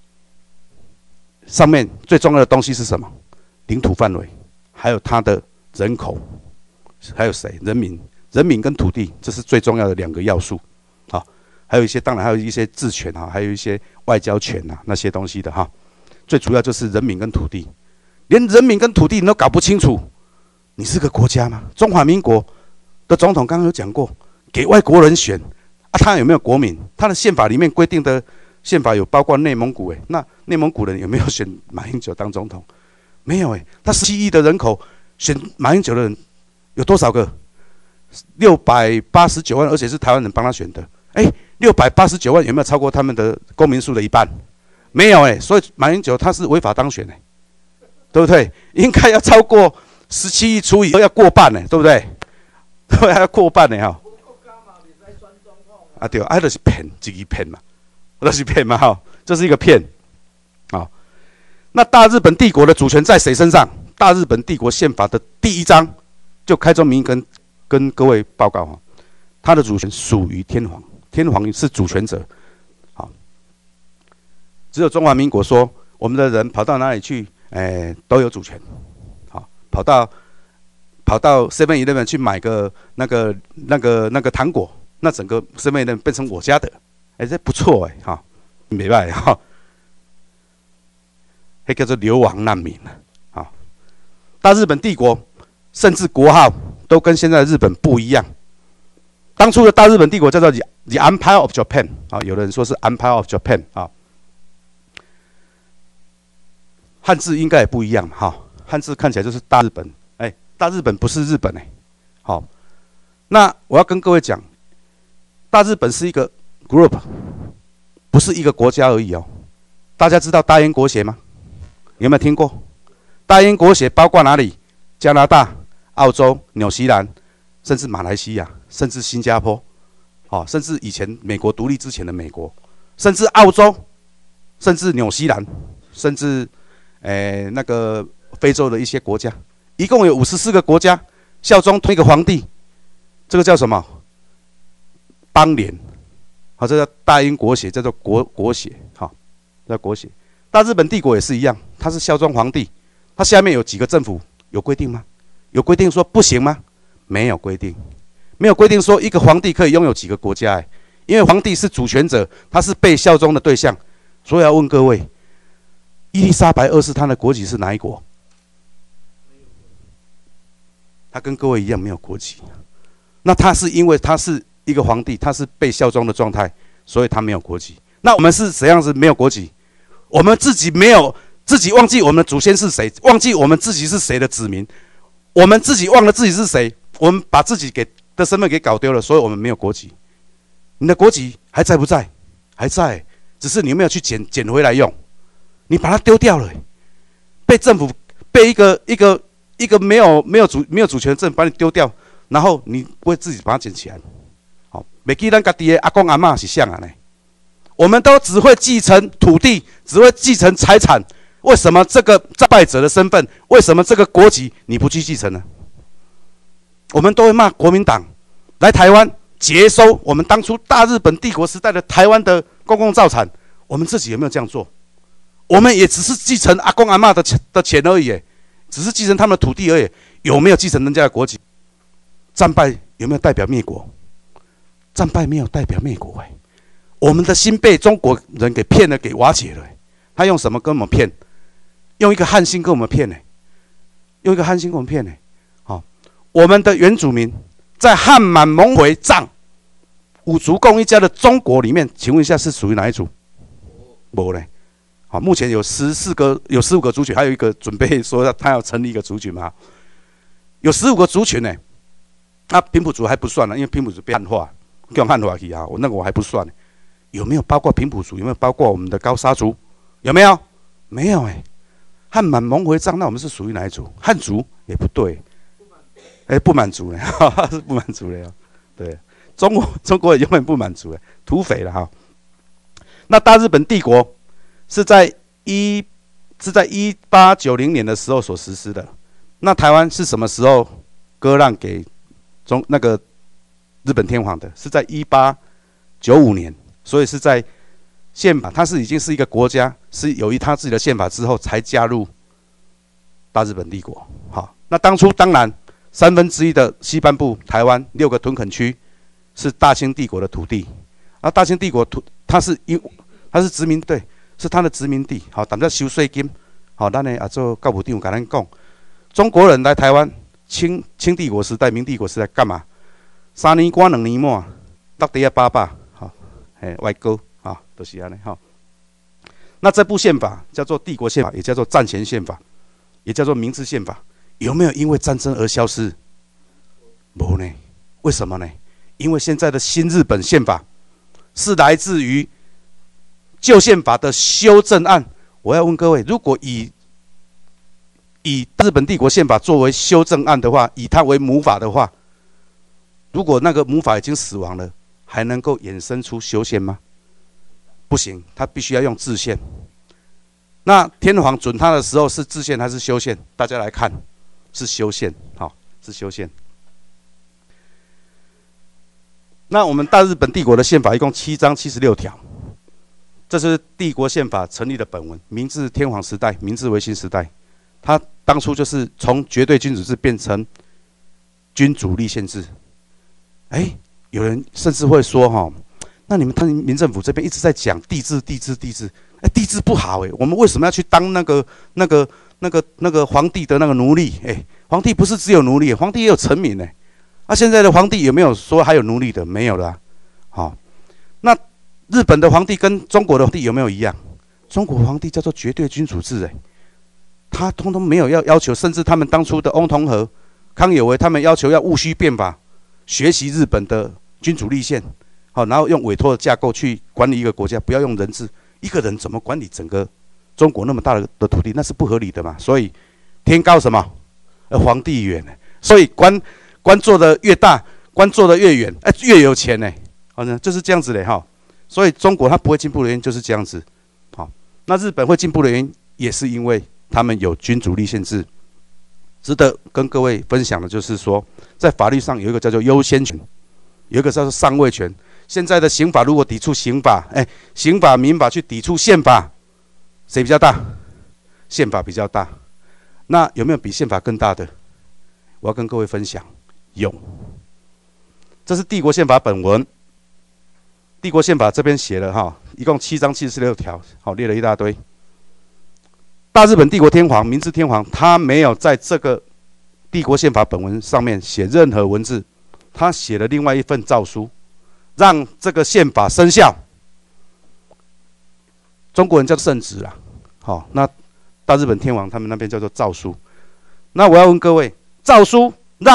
上面最重要的东西是什么？领土范围，还有它的人口，还有谁？人民，人民跟土地，这是最重要的两个要素。好。还有一些，当然还有一些治权哈，还有一些外交权呐，那些东西的哈。最主要就是人民跟土地，连人民跟土地你都搞不清楚，你是个国家吗？中华民国的总统刚刚有讲过，给外国人选啊，他有没有国民？他的宪法里面规定的宪法有包括内蒙古诶，那内蒙古人有没有选马英九当总统？没有诶，他十七亿的人口选马英九的人有多少个？六百八十九万，而且是台湾人帮他选的，哎。六百八十九万有没有超过他们的公民数的一半？没有哎、欸，所以马英九他是违法当选哎、欸，对不对？应该要超过十七亿除以二要过半哎、欸，对不对？对，还要过半呢、欸、哈。啊对，啊就是骗，自己骗嘛，就是骗嘛哈，这是一个骗。好，那大日本帝国的主权在谁身上？大日本帝国宪法的第一章就开宗明义跟跟各位报告哈，它的主权属于天皇。天皇是主权者，好，只有中华民国说，我们的人跑到哪里去，哎，都有主权，好，跑到跑到 seven eleven 去买个那个那个那个糖果，那整个 seven eleven 变成我家的，哎，这不错哎，哈，没办法哈，那叫做流亡难民啊，大日本帝国甚至国号都跟现在的日本不一样。当初的大日本帝国叫做 The Empire of Japan 啊，有的人说是 Empire of Japan 啊，汉字应该也不一样哈，汉字看起来就是大日本，哎，大日本不是日本哎，好，那我要跟各位讲，大日本是一个 group， 不是一个国家而已哦。大家知道大英国协吗？有没有听过？大英国协包括哪里？加拿大、澳洲、纽西兰。甚至马来西亚，甚至新加坡，哦，甚至以前美国独立之前的美国，甚至澳洲，甚至纽西兰，甚至，诶、欸、那个非洲的一些国家，一共有五十四个国家效忠同一个皇帝，这个叫什么？邦联，好，这叫大英国协，叫做国国协，好，叫国协。大日本帝国也是一样，它是效忠皇帝，它下面有几个政府，有规定吗？有规定说不行吗？没有规定，没有规定说一个皇帝可以拥有几个国家、欸，因为皇帝是主权者，他是被效忠的对象，所以要问各位，伊丽莎白二世她的国籍是哪一国？他跟各位一样没有国籍，那他是因为他是一个皇帝，他是被效忠的状态，所以他没有国籍。那我们是怎样子没有国籍？我们自己没有，自己忘记我们的祖先是谁，忘记我们自己是谁的子民。我们自己忘了自己是谁， 我们把自己给的身份给搞丢了，所以我们没有国籍。你的国籍还在不在？还在，只是你有没有去捡捡回来用？你把它丢掉了，被政府被一个一个一个没有没有主没有主权的政府把你丢掉，然后你不会自己把它捡起来。好，每记咱家己的阿公阿嬷是像啊呢，我们都只会继承土地，只会继承财产。为什么这个战败者的身份，为什么这个国籍你不去继承呢？我们都会骂国民党来台湾接收我们当初大日本帝国时代的台湾的公共造产，我们自己有没有这样做？我们也只是继承阿公阿嬷的钱的钱而已，只是继承他们的土地而已，有没有继承人家的国籍？战败有没有代表灭国？战败没有代表灭国哎，我们的心被中国人给骗了，给瓦解了。他用什么跟我们骗？用一个汉心跟我们骗呢？用一个汉心跟我们骗呢？好，我们的原住民在汉满蒙回藏五族共一家的中国里面，请问一下是属于哪一族？没呢。好，目前有十四个，有十五个族群，还有一个准备说他要成立一个族群嘛，有十五个族群呢。那平埔族还不算了，因为平埔族被汉化，用汉化去啊，我那个我还不算。有没有包括平埔族？有没有包括我们的高沙族？有没有？没有哎、欸。汉满蒙回藏，那我们是属于哪一族？汉族也不对，哎、欸，不满足嘞，是不满足嘞、哦。对，中国中国也永远不满足嘞，土匪了哈。那大日本帝国是在一是在一八九零年的时候所实施的。那台湾是什么时候割让给中那个日本天皇的？是在一八九五年，所以是在宪法，它是已经是一个国家，是有一它自己的宪法之后才加入大日本帝国。好，那当初当然三分之一的西半部台湾六个屯垦区是大清帝国的土地，啊，大清帝国土它是因它是殖民，对，是它的殖民地。好，但在收税金，好，咱呢啊做教务长跟咱讲，中国人来台湾，清清帝国时代、明帝国时代干嘛？三年关两年满，到底要八百，好，哎，外国。啊，都是安尼哈。那这部宪法叫做帝国宪法，也叫做战前宪法，也叫做明治宪法，有没有因为战争而消失？没呢。为什么呢？因为现在的新日本宪法是来自于旧宪法的修正案。我要问各位，如果以以日本帝国宪法作为修正案的话，以它为母法的话，如果那个母法已经死亡了，还能够衍生出修宪吗？不行，他必须要用制宪。那天皇准他的时候是制宪还是修宪？大家来看，是修宪，好，是修宪。那我们大日本帝国的宪法一共七章七十六条，这是帝国宪法成立的本文。明治天皇时代，明治维新时代，他当初就是从绝对君主制变成君主立宪制。哎，有人甚至会说哈。那你们他民政府这边一直在讲帝制、帝制、帝制，哎，帝制不好哎，我们为什么要去当那个、那个、那个、那个皇帝的那个奴隶？哎，皇帝不是只有奴隶，皇帝也有臣民哎。那、啊、现在的皇帝有没有说还有奴隶的？没有了、啊。好、哦，那日本的皇帝跟中国的皇帝有没有一样？中国皇帝叫做绝对君主制哎，他通通没有要要求，甚至他们当初的翁同龢、康有为他们要求要戊戌变法，学习日本的君主立宪。好，然后用委托的架构去管理一个国家，不要用人治。一个人怎么管理整个中国那么大的的土地？那是不合理的嘛。所以天高什么？呃，皇帝远。所以官官做的越大，官做的越远，哎、欸，越有钱呢。好呢，就是这样子的哈。所以中国它不会进步的原因就是这样子。好，那日本会进步的原因也是因为他们有君主立宪制。值得跟各位分享的就是说，在法律上有一个叫做优先权，有一个叫做上位权。现在的刑法如果抵触刑法，哎，刑法、民法去抵触宪法，谁比较大？宪法比较大。那有没有比宪法更大的？我要跟各位分享，有。这是帝国宪法本文。帝国宪法这边写了哈，一共七章七十六条，好，列了一大堆。大日本帝国天皇、明治天皇，他没有在这个帝国宪法本文上面写任何文字，他写了另外一份诏书。让这个宪法生效，中国人叫圣旨啦。好，那大日本天皇他们那边叫做诏书。那我要问各位，诏书让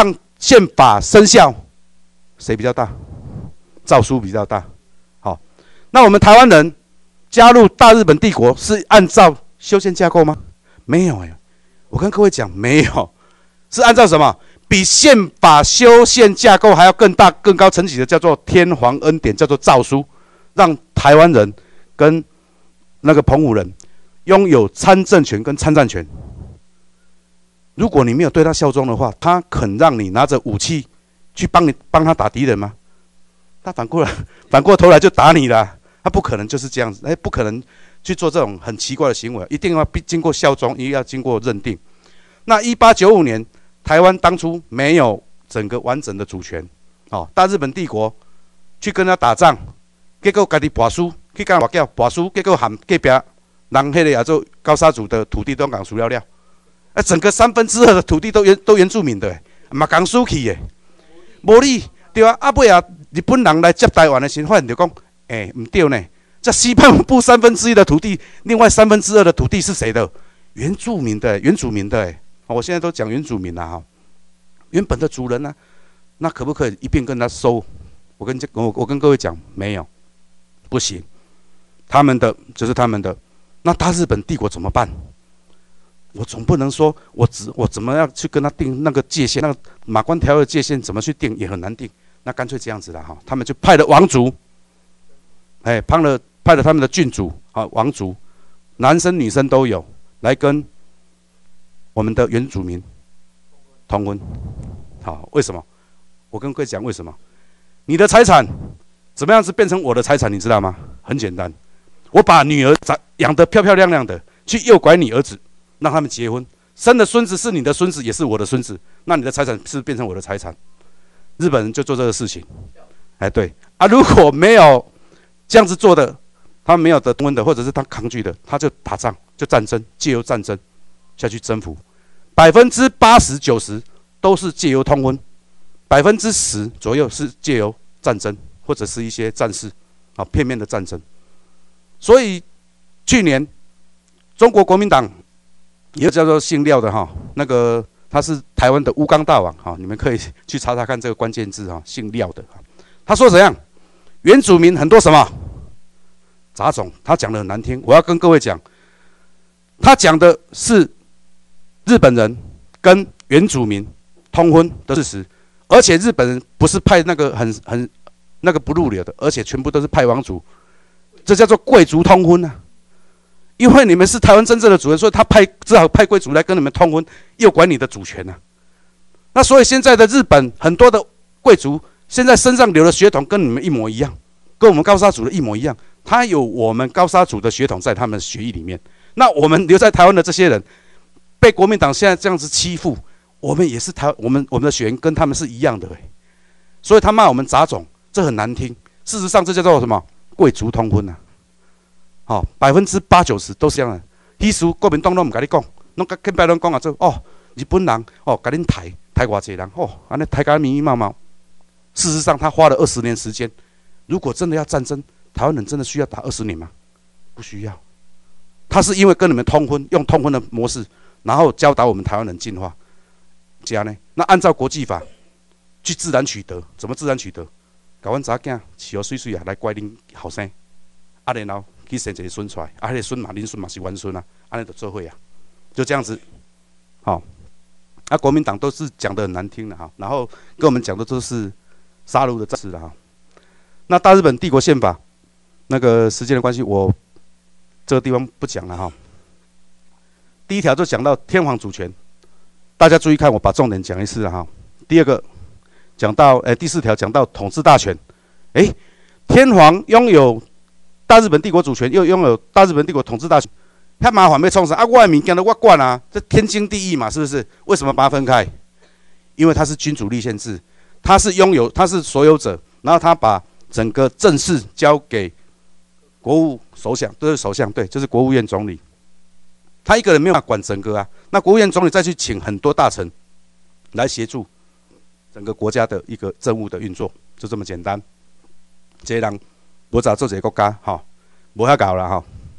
宪法生效，谁比较大？诏书比较大。好，那我们台湾人加入大日本帝国是按照修宪架构吗？没有哎、欸，我跟各位讲，没有，是按照什么？比宪法修宪架构还要更大、更高层级的，叫做天皇恩典，叫做诏书，让台湾人跟那个澎湖人拥有参政权跟参战权。如果你没有对他效忠的话，他肯让你拿着武器去帮你帮他打敌人吗？他反过来反过头来就打你了，他不可能就是这样子，哎，不可能去做这种很奇怪的行为，一定要经过效忠，一定要经过认定。那一八九五年，台湾当初没有整个完整的主权，哦，大日本帝国去跟他打仗，结果家己跋输，去跟外交跋输，结果含隔壁人迄个亚洲高沙族的土地都讲输了了。啊，整个三分之二的土地都原都原住民的，嘛讲输去的，无理对啊。啊尾啊，日本人来接台湾的时候，发现就讲，哎、欸，唔对呢。这西半部三分之一的土地，另外三分之二的土地是谁的？原住民的，原住民的。哎，我现在都讲原住民啦哈，原本的主人呢、啊，那可不可以一并跟他收？我跟我我跟各位讲，没有，不行，他们的就是他们的。那大日本帝国怎么办？我总不能说我只我怎么样去跟他定那个界限，那个马关条约的界限怎么去定也很难定。那干脆这样子了哈，他们就派了王族，哎，派了派了他们的郡主啊王族，男生女生都有，来跟我们的原住民通婚。好，为什么？我跟各位讲为什么？你的财产怎么样子变成我的财产，你知道吗？很简单，我把女儿养得漂漂亮亮的，去诱拐你儿子。让他们结婚，生的孙子是你的孙子，也是我的孙子，那你的财产是不是变成我的财产？日本人就做这个事情，哎，对啊，如果没有这样子做的，他们没有得通婚的，或者是他抗拒的，他就打仗，就战争，借由战争下去征服，百分之八十九十都是借由通婚，百分之十左右是借由战争或者是一些战事啊片面的战争。所以去年中国国民党。一个叫做姓廖的哈，那个他是台湾的乌钢大王哈，你们可以去查查看这个关键字哈，姓廖的。他说怎样？原住民很多什么杂种？他讲的很难听，我要跟各位讲，他讲的是日本人跟原住民通婚的事实，而且日本人不是派那个很很那个不入流的，而且全部都是派王族，这叫做贵族通婚啊。因为你们是台湾真正的主人，所以他派只好派贵族来跟你们通婚，诱拐你的主权啊。那所以现在的日本很多的贵族，现在身上流的血统跟你们一模一样，跟我们高沙族的一模一样。他有我们高沙族的血统在他们的血液里面。那我们留在台湾的这些人，被国民党现在这样子欺负，我们也是台，我们我们的血缘跟他们是一样的、欸、所以他骂我们杂种，这很难听。事实上，这叫做什么？贵族通婚啊。好、哦，百分之八九十都是这样的。彼时国民党拢唔甲你讲，拢甲肯白拢讲啊，做哦，日本人哦，甲恁抬抬偌济人哦，安尼抬甲密密麻麻。事实上，他花了二十年时间。如果真的要战争，台湾人真的需要打二十年吗？不需要。他是因为跟你们通婚，用通婚的模式，然后教导我们台湾人进化。这样呢？那按照国际法去自然取得，怎么自然取得？甲阮查囝饲好水水啊，来怪恁后生，啊，然后。去生一个孙出来，啊，迄个孙嘛，恁孙嘛是阮孙啊，安尼就做伙啊，就这样子，好、哦，啊，国民党都是讲的很难听的哈，然后跟我们讲的都是杀戮的战士了哈。那大日本帝国宪法，那个时间的关系，我这个地方不讲了哈。第一条就讲到天皇主权，大家注意看，我把重点讲一次了哈。第二个讲到，诶、欸，第四条讲到统治大权，诶、欸，天皇拥有。大日本帝国主权又拥有大日本帝国统治大权，太麻烦被冲上啊！我的物件都我管啊，这天经地义嘛，是不是？为什么把它分开？因为他是君主立宪制，他是拥有，他是所有者，然后他把整个政事交给国务首相，就是首相，对，就是国务院总理。他一个人没有办法管整个啊，那国务院总理再去请很多大臣来协助整个国家的一个政务的运作，就这么简单。这人。无咋做一个国家，哈，无遐搞了哈。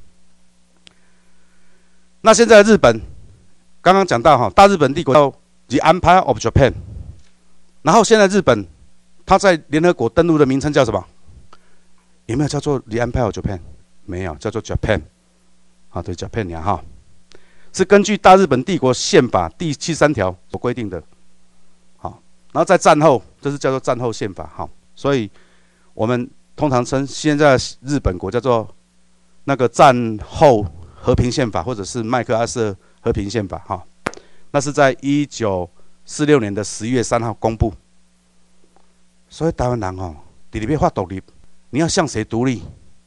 那现在日本刚刚讲到哈，大日本帝国叫 The Empire of Japan， 然后现在日本，它在联合国登陆的名称叫什么？有没有叫做 The Empire of Japan？ 没有，叫做 Japan。啊，对 ，Japan 呀哈，是根据大日本帝国宪法第七十三条所规定的。好，然后在战后，这是叫做战后宪法。好，所以我们通常称现在日本国叫做那个战后和平宪法，或者是麦克阿瑟和平宪法。哈，那是在一九四六年的十一月三号公布。所以台湾人哦，伫里要发独立，你要向谁独立？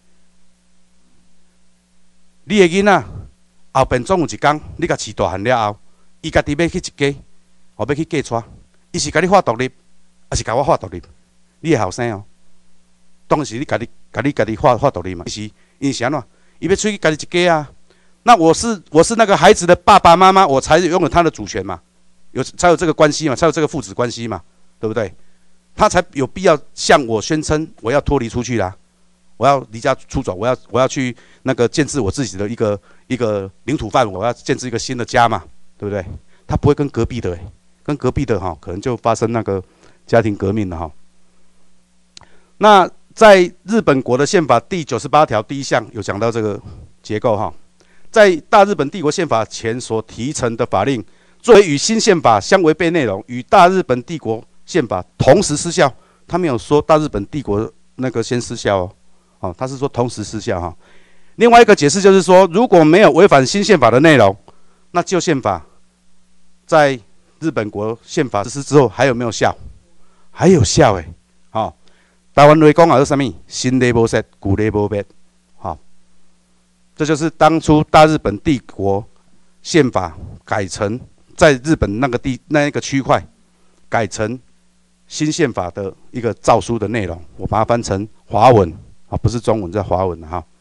你的囡仔后边总有一天，你甲饲大汉了后，伊家己要去一家，我要去嫁娶，伊是甲你发独立，还是甲我发独立？你的后生哦，当然是你家己、家己、家己发发独立嘛。是，因是安怎？伊要出去家己一家啊。那我是我是那个孩子的爸爸妈妈，我才拥有他的主权嘛，有才有这个关系嘛，才有这个父子关系嘛，对不对？他才有必要向我宣称我要脱离出去啦。我要离家出走，我要我要去那个建制我自己的一个一个领土范围，我要建制一个新的家嘛，对不对？他不会跟隔壁的、欸，跟隔壁的哈，可能就发生那个家庭革命了哈。那在日本国的宪法第九十八条第一项有讲到这个结构哈，在大日本帝国宪法前所提成的法令，作为与新宪法相违背内容，与大日本帝国宪法同时失效。他没有说大日本帝国那个先失效哦。哦，他是说同时失效哈。另外一个解释就是说，如果没有违反新宪法的内容，那旧宪法在日本国宪法实施之后还有没有效？还有效诶。好、哦，台湾来讲啊是什么？新的无失，旧的无变。好，这就是当初大日本帝国宪法改成在日本那个地那一个区块改成新宪法的一个诏书的内容。我把它翻成华文。啊，不是中文，在华文哈。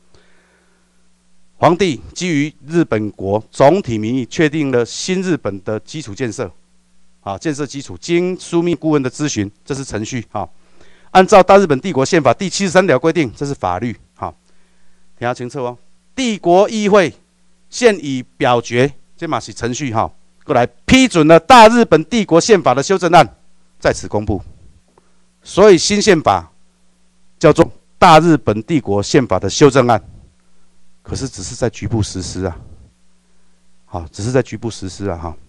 皇帝基于日本国总体民意，确定了新日本的基础建设，啊，建设基础经枢密顾问的咨询，这是程序哈。按照大日本帝国宪法第七十三条规定，这是法律哈。听清楚哦。帝国议会现已表决，这嘛是程序哈，过来批准了大日本帝国宪法的修正案，在此公布。所以新宪法叫做大日本帝国宪法的修正案，可是只是在局部实施啊，好，只是在局部实施啊，哈。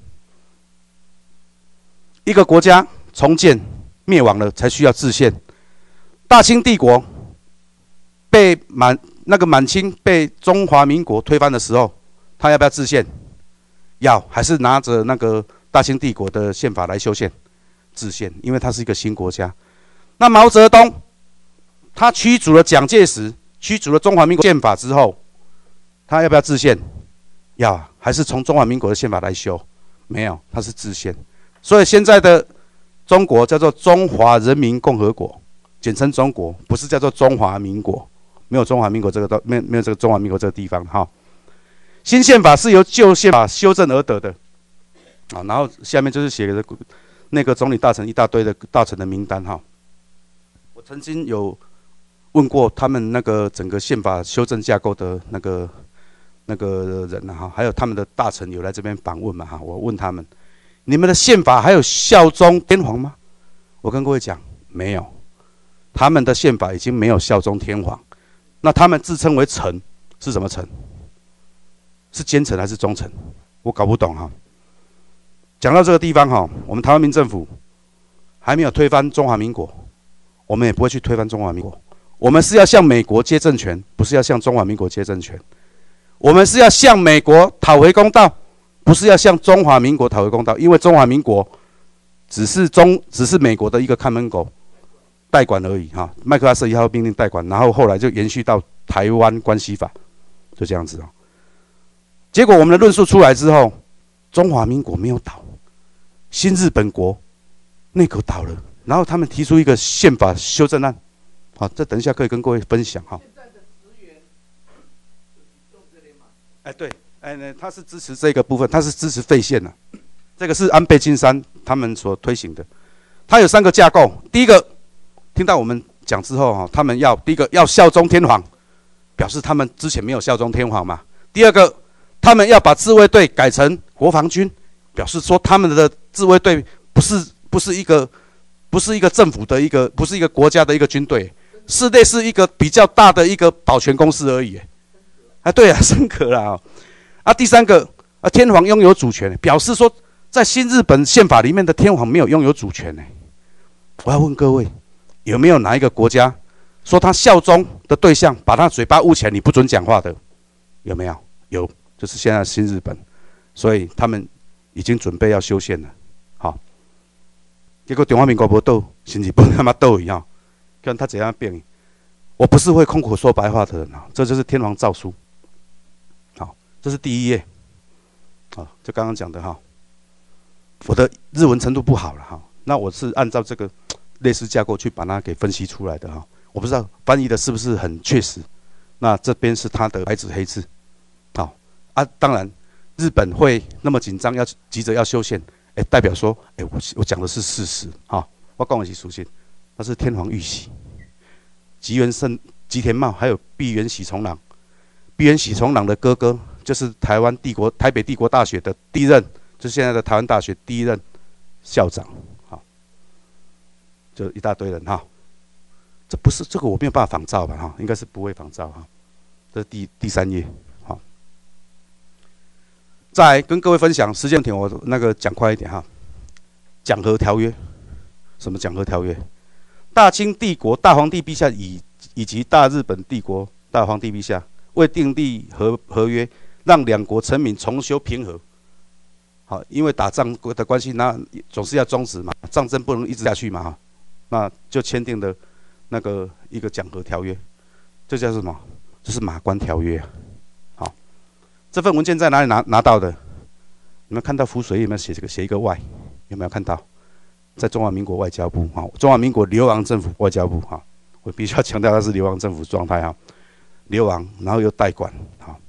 一个国家重建灭亡了，才需要制宪。大清帝国被满那个满清被中华民国推翻的时候，他要不要制宪？要，还是拿着那个大清帝国的宪法来修宪？制宪，因为它是一个新国家。那毛泽东他驱逐了蒋介石，驱逐了中华民国宪法之后，他要不要制宪？要啊，还是从中华民国的宪法来修？没有，他是制宪。所以现在的中国叫做中华人民共和国，简称中国，不是叫做中华民国，没有中华民国这个没有没有这个中华民国这个地方哈。新宪法是由旧宪法修正而得的，啊，然后下面就是写的那个总理大臣一大堆的大臣的名单哈。我曾经有问过他们那个整个宪法修正架构的那个那个人哈，还有他们的大臣有来这边访问嘛哈，我问他们，你们的宪法还有效忠天皇吗？我跟各位讲，没有，他们的宪法已经没有效忠天皇，那他们自称为臣，是什么臣？是奸臣还是忠臣？我搞不懂哈。讲到这个地方哈，我们台湾民政府还没有推翻中华民国，我们也不会去推翻中华民国。我们是要向美国接政权，不是要向中华民国接政权。我们是要向美国讨回公道，不是要向中华民国讨回公道。因为中华民国只是中只是美国的一个看门狗，代管而已哈。麦克阿瑟一号命令代管，然后后来就延续到台湾关系法，就这样子哦。结果我们的论述出来之后，中华民国没有倒，新日本国内阁倒了，然后他们提出一个宪法修正案。好，这等一下可以跟各位分享哈。哎，对，哎，他是支持这个部分，他是支持废宪的。这个是安倍晋三他们所推行的。他有三个架构，第一个，听到我们讲之后哈，他们要第一个要效忠天皇，表示他们之前没有效忠天皇嘛。第二个，他们要把自卫队改成国防军，表示说他们的自卫队不是不不是一个不是一个政府的一个，不是一个国家的一个军队，是类似一个比较大的一个保全公司而已。啊，对啊，升格了啊。啊，第三个啊，天皇拥有主权，表示说在新日本宪法里面的天皇没有拥有主权呢。我要问各位，有没有哪一个国家说他效忠的对象把他嘴巴捂起来，你不准讲话的？有没有？有，就是现在的新日本，所以他们已经准备要修宪了。好，结果中华民国无斗，新日本他妈斗一样，看他怎样变。我不是会空口说白话的人啊，这就是天皇诏书。好，这是第一页。好，就刚刚讲的哈，我的日文程度不好了哈，那我是按照这个类似架构去把它给分析出来的哈。我不知道翻译的是不是很确实。那这边是他的白纸黑字。好啊，当然日本会那么紧张，要急着要修宪，哎，代表说，哎，我我讲的是事实啊，我讲的是属性，那是天皇御玺。吉原胜、吉田茂，还有碧原喜重郎。碧原喜重郎的哥哥就是台湾帝国台北帝国大学的第一任，就是现在的台湾大学第一任校长。好，就一大堆人哈。这不是这个我没有办法仿照吧哈，应该是不会仿照哈。这是第第三页，好。再来跟各位分享，时间点我那个讲快一点哈。讲和条约，什么讲和条约？大清帝国大皇帝陛下以以及大日本帝国大皇帝陛下为订立合合约，让两国臣民重修平和。好，因为打仗的关系，那总是要终止嘛，战争不能一直下去嘛哈，那就签订了那个一个讲和条约，这叫什么？这是马关条约啊。好，这份文件在哪里拿拿到的？你们看到浮水有没有写这个写一个外？有没有看到？在中华民国外交部哈，中华民国流亡政府外交部哈，我必须要强调它是流亡政府状态哈，流亡然后又代管哈。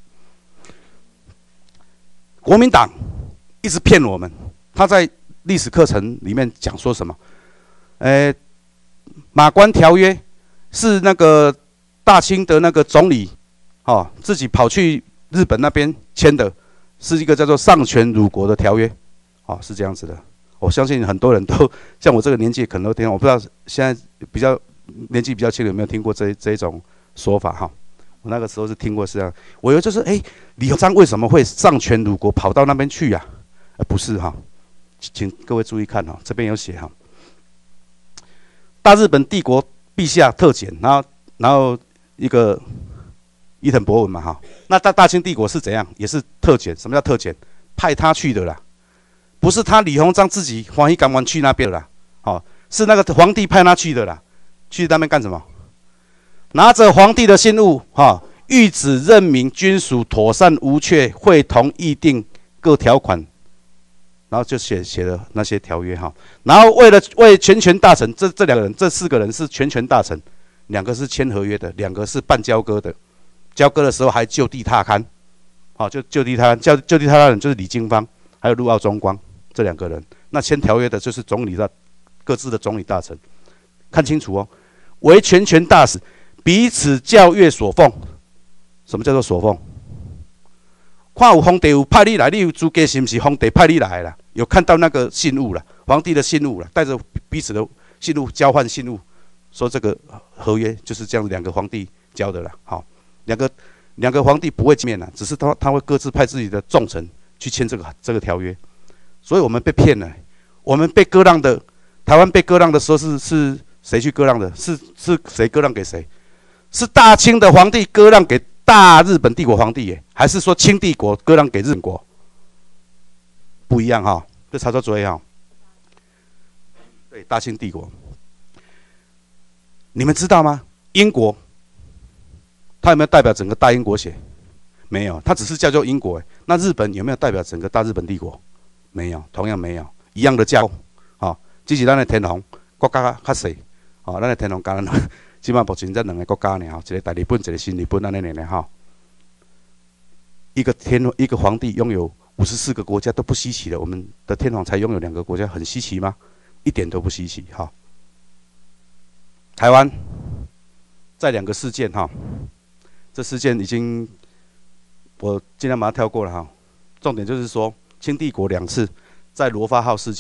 国民党一直骗我们，他在历史课程里面讲说什么？呃，马关条约是那个大清的那个总理哦自己跑去日本那边签的，是一个叫做丧权辱国的条约，哦是这样子的。我相信很多人都像我这个年纪，可能都听。我不知道现在比较年纪比较轻的有没有听过这这一种说法哈？我那个时候是听过是这样。我以为就是，哎、欸，李鸿章为什么会丧权辱国跑到那边去呀、啊？呃，不是哈，请各位注意看哈，这边有写哈。大日本帝国陛下特检，然后然后一个伊藤博文嘛哈。那大大清帝国是怎样？也是特检。什么叫特检？派他去的啦。不是他李鸿章自己欢喜甘愿去那边的啦，哦，是那个皇帝派他去的啦。去那边干什么？拿着皇帝的信物，哈、哦，谕旨任命军属妥善无缺，会同议定各条款，然后就写写了那些条约哈、哦。然后为了为全权大臣，这这两个人，这四个人是全权大臣，两个是签合约的，两个是办交割的。交割的时候还就地踏勘，好、哦，就就地踏勘，就就地踏勘的人就是李经方，还有陆奥中光。这两个人，那签条约的就是总理的各自的总理大臣，看清楚哦，为全权大使，彼此校阅所奉。什么叫做所奉？看有皇帝有派你来，你有资格是不是皇帝派你来啦？有看到那个信物啦，皇帝的信物啦，带着彼此的信物交换信物，说这个合约就是这样，两个皇帝交的啦。好，两个两个皇帝不会见面啦，只是他他会各自派自己的重臣去签这个这个条约。所以我们被骗了，我们被割让的，台湾被割让的时候是是谁去割让的？是是谁割让给谁？是大清的皇帝割让给大日本帝国皇帝耶，还是说清帝国割让给日本国？不一样哈，这查出嘴哈。对，大清帝国，你们知道吗？英国，它有没有代表整个大英国血？没有，它只是叫做英国。那日本有没有代表整个大日本帝国？没有，同样没有，一样的架构，哦，只是咱的天皇国家较细，哦，咱的天皇加咱，即马目前这两个国家呢，吼，一个大日本，一个新日本，安尼呢，哈，一个天一个皇帝拥有五十四个国家都不稀奇的，我们的天皇才拥有两个国家，很稀奇吗？一点都不稀奇，哈。台湾在两个事件，哈，这事件已经我尽量把它跳过了，哈，重点就是说。清帝国两次在罗发号事件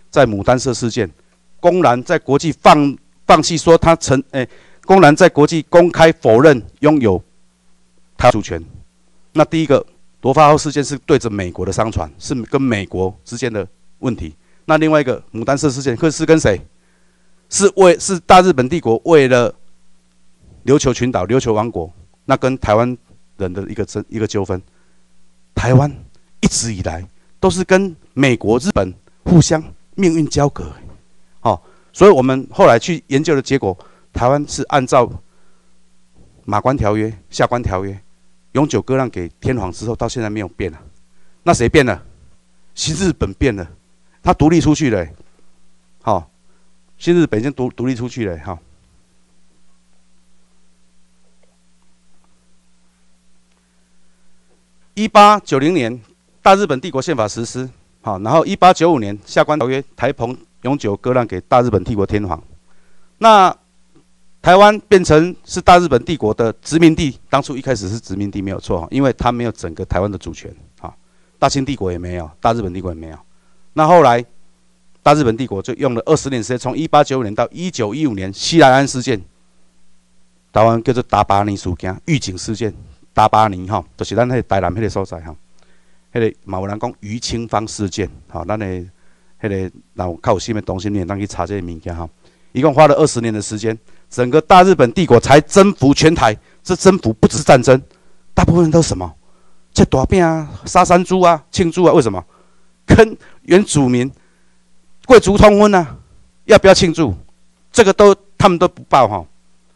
在牡丹社事件，公然在国际放放弃说他曾诶、欸，公然在国际公开否认拥有台湾主权。那第一个罗发号事件是对着美国的商船，是跟美国之间的问题。那另外一个牡丹社事件，可是跟谁？是为是大日本帝国为了琉球群岛、琉球王国，那跟台湾人的一个争一个纠纷。台湾一直以来都是跟美国、日本互相命运交隔，哦，所以我们后来去研究的结果，台湾是按照马关条约、下关条约永久割让给天皇之后，到现在没有变了。那谁变了？新日本变了，他独立出去了，好、哦，新日本已经独独立出去了，哈、哦。一八九零年，大日本帝国宪法实施，好，然后一八九五年下关条约，台澎永久割让给大日本帝国天皇。那台湾变成是大日本帝国的殖民地，当初一开始是殖民地没有错，因为它没有整个台湾的主权，好，大清帝国也没有，大日本帝国也没有。那后来大日本帝国就用了二十年时间，从一八九五年到一九一五年西来安事件，台湾叫做达巴尼事件、预警事件。达巴尼吼，就是咱迄个台南迄个所在吼，迄、那个嘛有人讲余清芳事件，吼，咱的迄个然后较有心的同性恋，当去查这些物件吼，一共花了二十年的时间，整个大日本帝国才征服全台。这征服不只是战争，大部分都是什么？这大饼啊，杀山猪啊，庆祝啊，为什么？跟原住民贵族通婚啊，要不要庆祝？这个都他们都不报哈，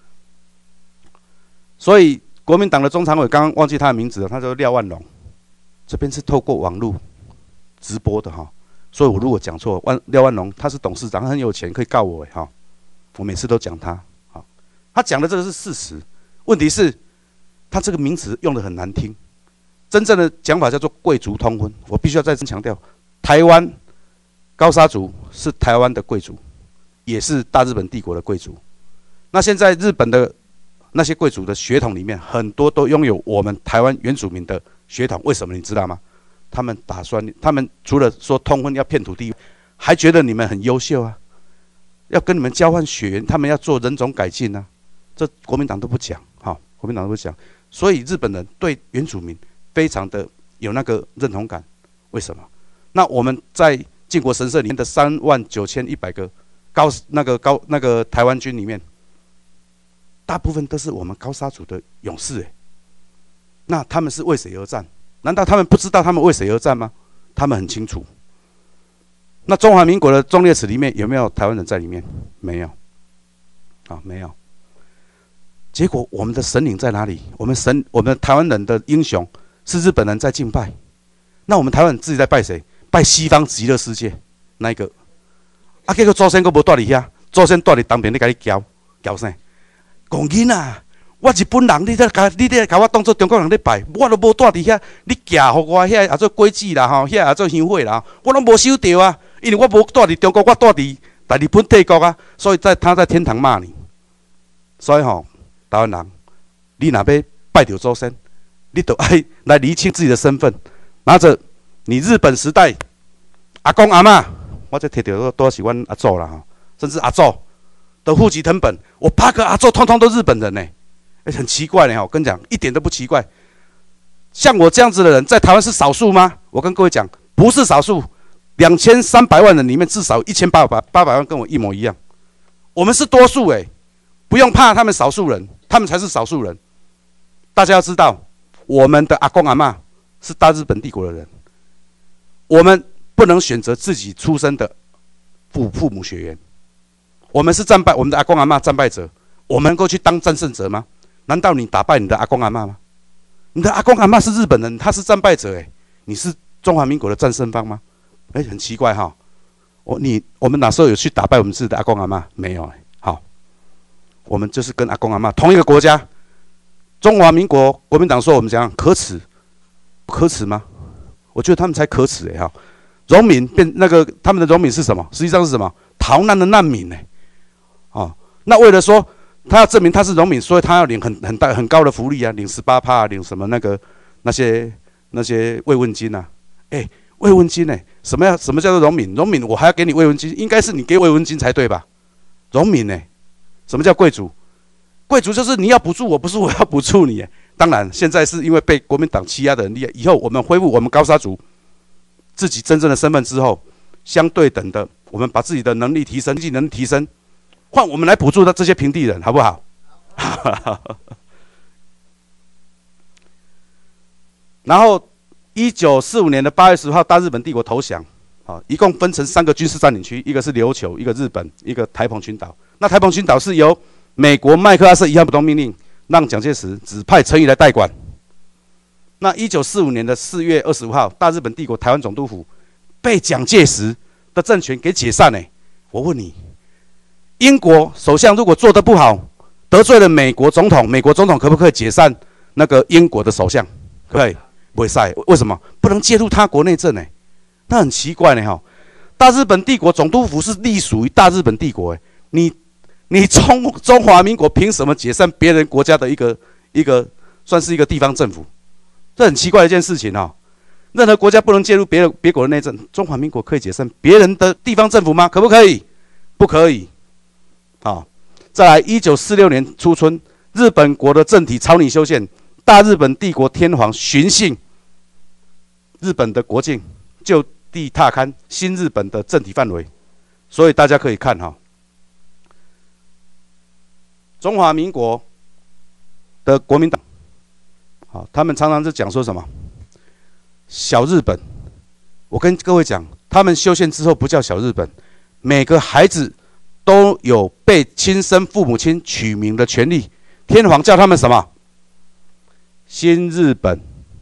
所以。国民党的中常委刚刚忘记他的名字了，他叫廖万龙。这边是透过网络直播的哈，所以我如果讲错，万廖万龙他是董事长，他很有钱，可以告我哈。我每次都讲他，好，他讲的这个是事实。问题是，他这个名词用的很难听，真正的讲法叫做贵族通婚。我必须要再次强调，台湾高沙族是台湾的贵族，也是大日本帝国的贵族。那现在日本的。那些贵族的血统里面，很多都拥有我们台湾原住民的血统。为什么你知道吗？他们打算，他们除了说通婚要骗土地，还觉得你们很优秀啊，要跟你们交换血缘，他们要做人种改进啊。这国民党都不讲，哈，国民党都不讲。所以日本人对原住民非常的有那个认同感。为什么？那我们在靖国神社里面的三万九千一百个高那个高那个台湾军里面。大部分都是我们高沙族的勇士，哎，那他们是为谁而战？难道他们不知道他们为谁而战吗？他们很清楚。那中华民国的忠烈祠里面有没有台湾人在里面？没有，啊，没有。结果我们的神灵在哪里？我们神，我们台湾人的英雄是日本人在敬拜，那我们台湾人自己在拜谁？拜西方极乐世界那一个？啊，结果祖先佫无住伫遐，祖先住伫东边，你甲你叫叫啥？讲囡啊，我日本人，你这甲你这甲我当作中国人咧拜，我都无住伫遐，你寄互我遐也做规矩啦吼，遐也做香火啦，我拢无收到啊，因为我无住伫中国，我住伫大日本帝国啊，所以在他在天堂骂你。所以吼，台湾人，你若要拜着祖先，你都爱来厘清自己的身份，拿着你日本时代阿公阿嬷，我这摕到都是阮阿祖啦吼，甚至阿祖。的户籍誊本，我八个阿祖通通都日本人呢、欸，哎、欸，很奇怪呢、欸。我跟你讲，一点都不奇怪。像我这样子的人，在台湾是少数吗？我跟各位讲，不是少数。两千三百万人里面，至少一千八百八百万跟我一模一样。我们是多数哎、欸，不用怕他们少数人，他们才是少数人。大家要知道，我们的阿公阿嬷是大日本帝国的人，我们不能选择自己出生的父父母血缘。我们是战败，我们的阿公阿嬷战败者，我们能够去当战胜者吗？难道你打败你的阿公阿嬷吗？你的阿公阿嬷是日本人，他是战败者，哎，你是中华民国的战胜方吗？哎，很奇怪哈，我你我们哪时候有去打败我们自己的阿公阿嬷？没有哎，好，我们就是跟阿公阿嬷同一个国家。中华民国国民党说我们怎样可耻，可耻吗？我觉得他们才可耻哎哈。荣民变那个他们的荣民是什么？实际上是什么？逃难的难民哎。哦，那为了说他要证明他是农民，所以他要领很很大很高的福利啊，领十八趴，领什么那个那些那些慰问金啊？哎、欸， 慰问金呢、欸？什么呀？什么叫做荣民？荣民我还要给你慰问金，应该是你给慰问金才对吧？荣民呢、欸？什么叫贵族？贵族就是你要补助我，不是我要补助你、欸。当然，现在是因为被国民党欺压的很厉害。以后我们恢复我们高沙族自己真正的身份之后，相对等的，我们把自己的能力提升，经济能力提升，换我们来补助的这些平地人，好不好？然后，一九四五年的八月十号，大日本帝国投降，啊，一共分成三个军事占领区，一个是琉球，一个日本，一个台澎群岛。那台澎群岛是由美国麦克阿瑟一号不动命令，让蒋介石指派陈仪来代管。那一九四五年的四月二十五号，大日本帝国台湾总督府被蒋介石的政权给解散了、欸。我问你，英国首相如果做得不好，得罪了美国总统，美国总统可不可以解散那个英国的首相？可不可以？不会赛，为什么不能介入他国内政呢、欸？那很奇怪呢、欸、哈。大日本帝国总督府是隶属于大日本帝国、欸，你你中中华民国凭什么解散别人国家的一个一个算是一个地方政府？这很奇怪的一件事情啊！任何国家不能介入别人别国的内政，中华民国可以解散别人的地方政府吗？可不可以？不可以。好，再来，一九四六年初春，日本国的政体草拟修宪，大日本帝国天皇巡幸日本的国境，就地踏勘新日本的政体范围。所以大家可以看哈，中华民国的国民党，好，他们常常是讲说什么小日本。我跟各位讲，他们修宪之后不叫小日本，每个孩子都有被亲生父母亲取名的权利。天皇叫他们什么？新日本。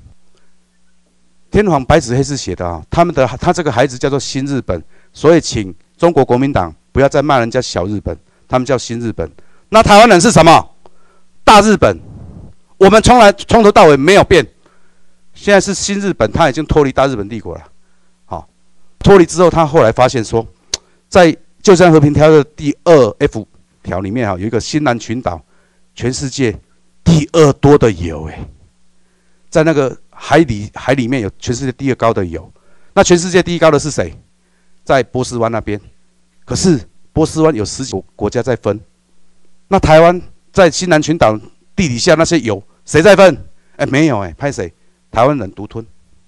天皇白纸黑字写的啊，他们的他这个孩子叫做新日本，所以请中国国民党不要再骂人家小日本，他们叫新日本。那台湾人是什么？大日本。我们从来从头到尾没有变，现在是新日本，他已经脱离大日本帝国了。好，脱离之后，他后来发现说，在旧金山和平条约的第二 F 条里面啊，有一个新南群岛，全世界第二多的油哎、欸，在那个海里海里面有全世界第二高的油。那全世界第一高的是谁？在波斯湾那边。可是波斯湾有十几个国家在分，那台湾在新南群岛地底下那些油谁在分？哎、欸，没有哎、欸，派谁？台湾人独吞。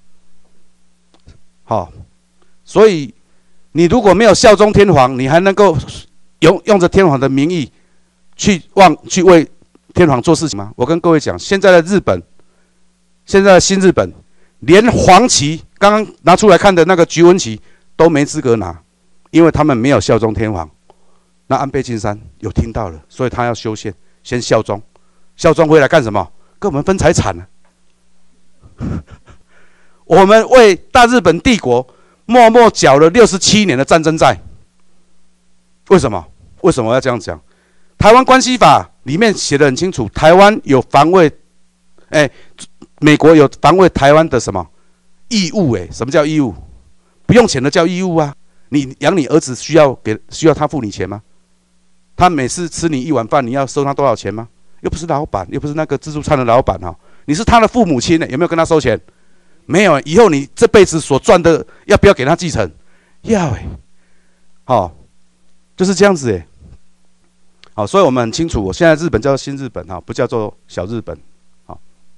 好，所以你如果没有效忠天皇，你还能够用用着天皇的名义去忘去为天皇做事情吗？我跟各位讲，现在的日本，现在的新日本，连黄旗刚刚拿出来看的那个菊纹旗都没资格拿，因为他们没有效忠天皇。那安倍晋三有听到了，所以他要修宪，先效忠，效忠回来干什么？跟我们分财产呢、啊？我们为大日本帝国默默缴了六十七年的战争债。为什么？为什么要这样讲？台湾关系法里面写得很清楚，台湾有防卫，哎、欸，美国有防卫台湾的什么义务？哎，什么叫义务？不用钱的叫义务啊！你养你儿子需要给需要他付你钱吗？他每次吃你一碗饭，你要收他多少钱吗？又不是老板，又不是那个自助餐的老板哈，你是他的父母亲呢，有没有跟他收钱？没有。以后你这辈子所赚的，要不要给他继承？要哎、欸，好、哦，就是这样子哎、欸。好，所以我们很清楚，我现在日本叫做新日本哈，不叫做小日本。好，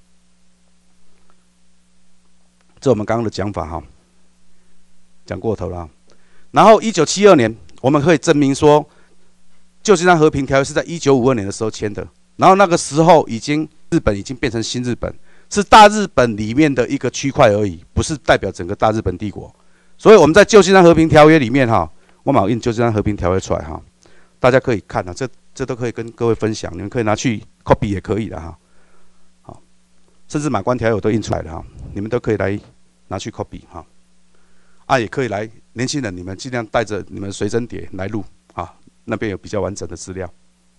这我们刚刚的讲法哈，讲过头了。然后一九七二年，我们可以证明说，旧金山和平条约是在一九五二年的时候签的。然后那个时候已经日本已经变成新日本，是大日本里面的一个区块而已，不是代表整个大日本帝国。所以我们在旧金山和平条约里面哈，我马印旧金山和平条约出来哈，大家可以看啊，这这都可以跟各位分享，你们可以拿去 copy 也可以的哈。好，甚至马关条约我都印出来了哈，你们都可以来拿去 copy 哈。啊，也可以来，年轻人你们尽量带着你们随身碟来录啊，那边有比较完整的资料。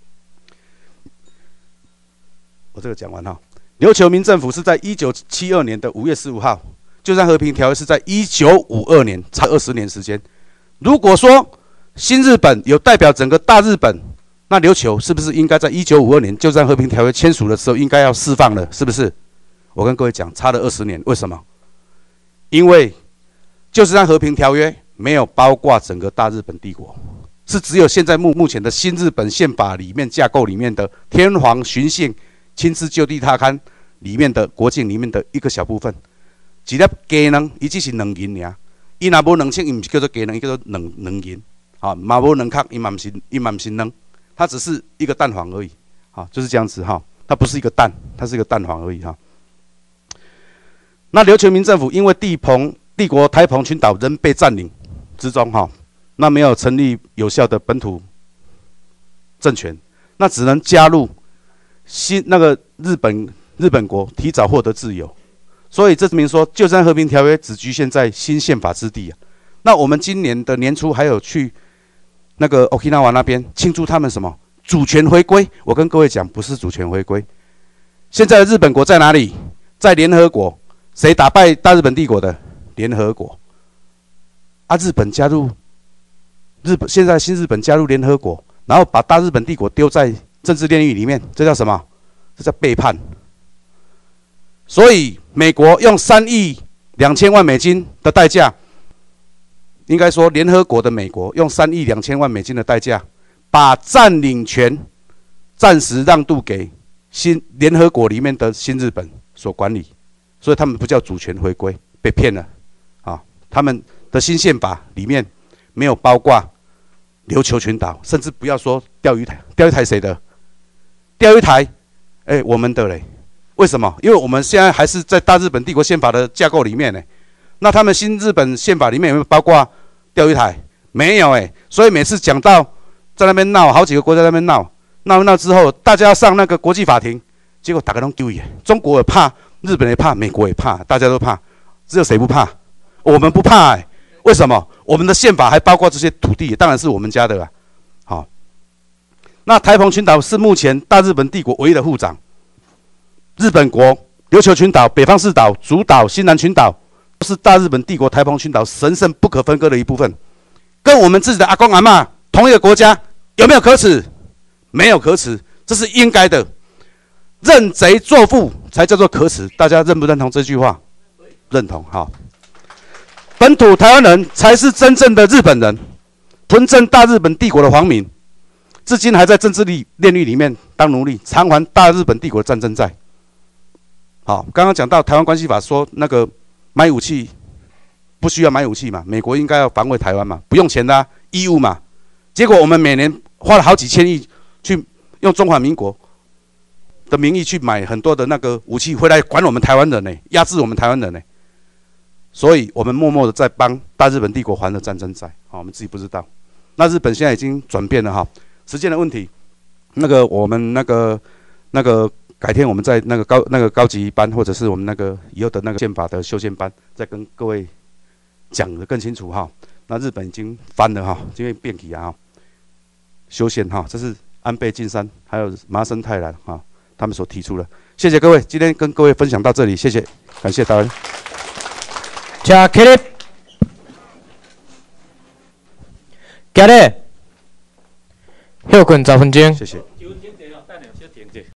我这个讲完哈。琉球民政府是在一九七二年的五月十五号，旧金山和平条约是在一九五二年，差二十年时间。如果说新日本有代表整个大日本，那琉球是不是应该在一九五二年旧金山和平条约签署的时候应该要释放了？是不是？我跟各位讲，差了二十年，为什么？因为旧金山和平条约没有包括整个大日本帝国，是只有现在目目前的新日本宪法里面架构里面的天皇巡幸亲自就地踏勘里面的国境里面的一个小部分。一粒鸡卵，伊只是两银尔，伊若无两千，伊唔是叫做鸡卵，伊叫做两两银。啊，嘛无两壳，伊嘛唔是，伊嘛唔是卵，它只是一个蛋黄而已。好，就是这样子哈，它不是一个蛋，它是一个蛋黄而已哈。那刘全民政府因为地澎帝国台澎群岛仍被占领之中哈，那没有成立有效的本土政权，那只能加入新那个日本日本国提早获得自由，所以这证明说旧金山和平条约只局限在新宪法之地啊。那我们今年的年初还有去那个 Okinawa 那边庆祝他们什么主权回归，我跟各位讲，不是主权回归。现在的日本国在哪里？在联合国。谁打败大日本帝国的？联合国。啊，日本加入日本，现在新日本加入联合国，然后把大日本帝国丢在政治炼狱里面，这叫什么？这叫背叛。所以美国用三亿两千万美金的代价，应该说联合国的美国用三亿两千万美金的代价，把占领权暂时让渡给新联合国里面的新日本所管理。所以他们不叫主权回归，被骗了啊！他们的新宪法里面没有包括琉球群岛，甚至不要说钓鱼台，钓鱼台谁的？钓鱼台，哎、欸，我们的嘞。为什么？因为我们现在还是在大日本帝国宪法的架构里面呢。那他们新日本宪法里面有没有包括钓鱼台？没有哎、欸。所以每次讲到在那边闹，好几个国家在那边闹，闹闹之后，大家要上那个国际法庭，结果大家都丢眼，中国也怕。日本也怕，美国也怕，大家都怕，只有谁不怕？我们不怕哎、欸，为什么？我们的宪法还包括这些土地，当然是我们家的啊。好，那台澎群岛是目前大日本帝国唯一的护长，日本国、琉球群岛、北方四岛、竹岛、新南群岛，都是大日本帝国台澎群岛神圣不可分割的一部分，跟我们自己的阿公阿嬷同一个国家，有没有可耻？没有可耻，这是应该的。认贼作父才叫做可耻，大家认不认同这句话？认同。好，本土台湾人才是真正的日本人，屯镇大日本帝国的皇民，至今还在政治力炼狱里面当奴隶，偿还大日本帝国的战争债。好，刚刚讲到台湾关系法说那个买武器不需要买武器嘛，美国应该要防卫台湾嘛，不用钱的、啊、义务嘛。结果我们每年花了好几千亿去用中华民国的名义去买很多的那个武器回来管我们台湾人呢，压制我们台湾人呢，所以我们默默的在帮大日本帝国还了战争债，好，我们自己不知道。那日本现在已经转变了哈，时间的问题，那个我们那个那个改天我们在那个高那个高级班，或者是我们那个以后的那个宪法的修宪班，再跟各位讲得更清楚哈。那日本已经翻了哈，因为变体啊，修宪哈，这是安倍晋三还有麻生太郎哈。他们所提出的，谢谢各位，今天跟各位分享到这里，谢谢，感谢大家。 加起立，今日休困十分钟。 谢谢。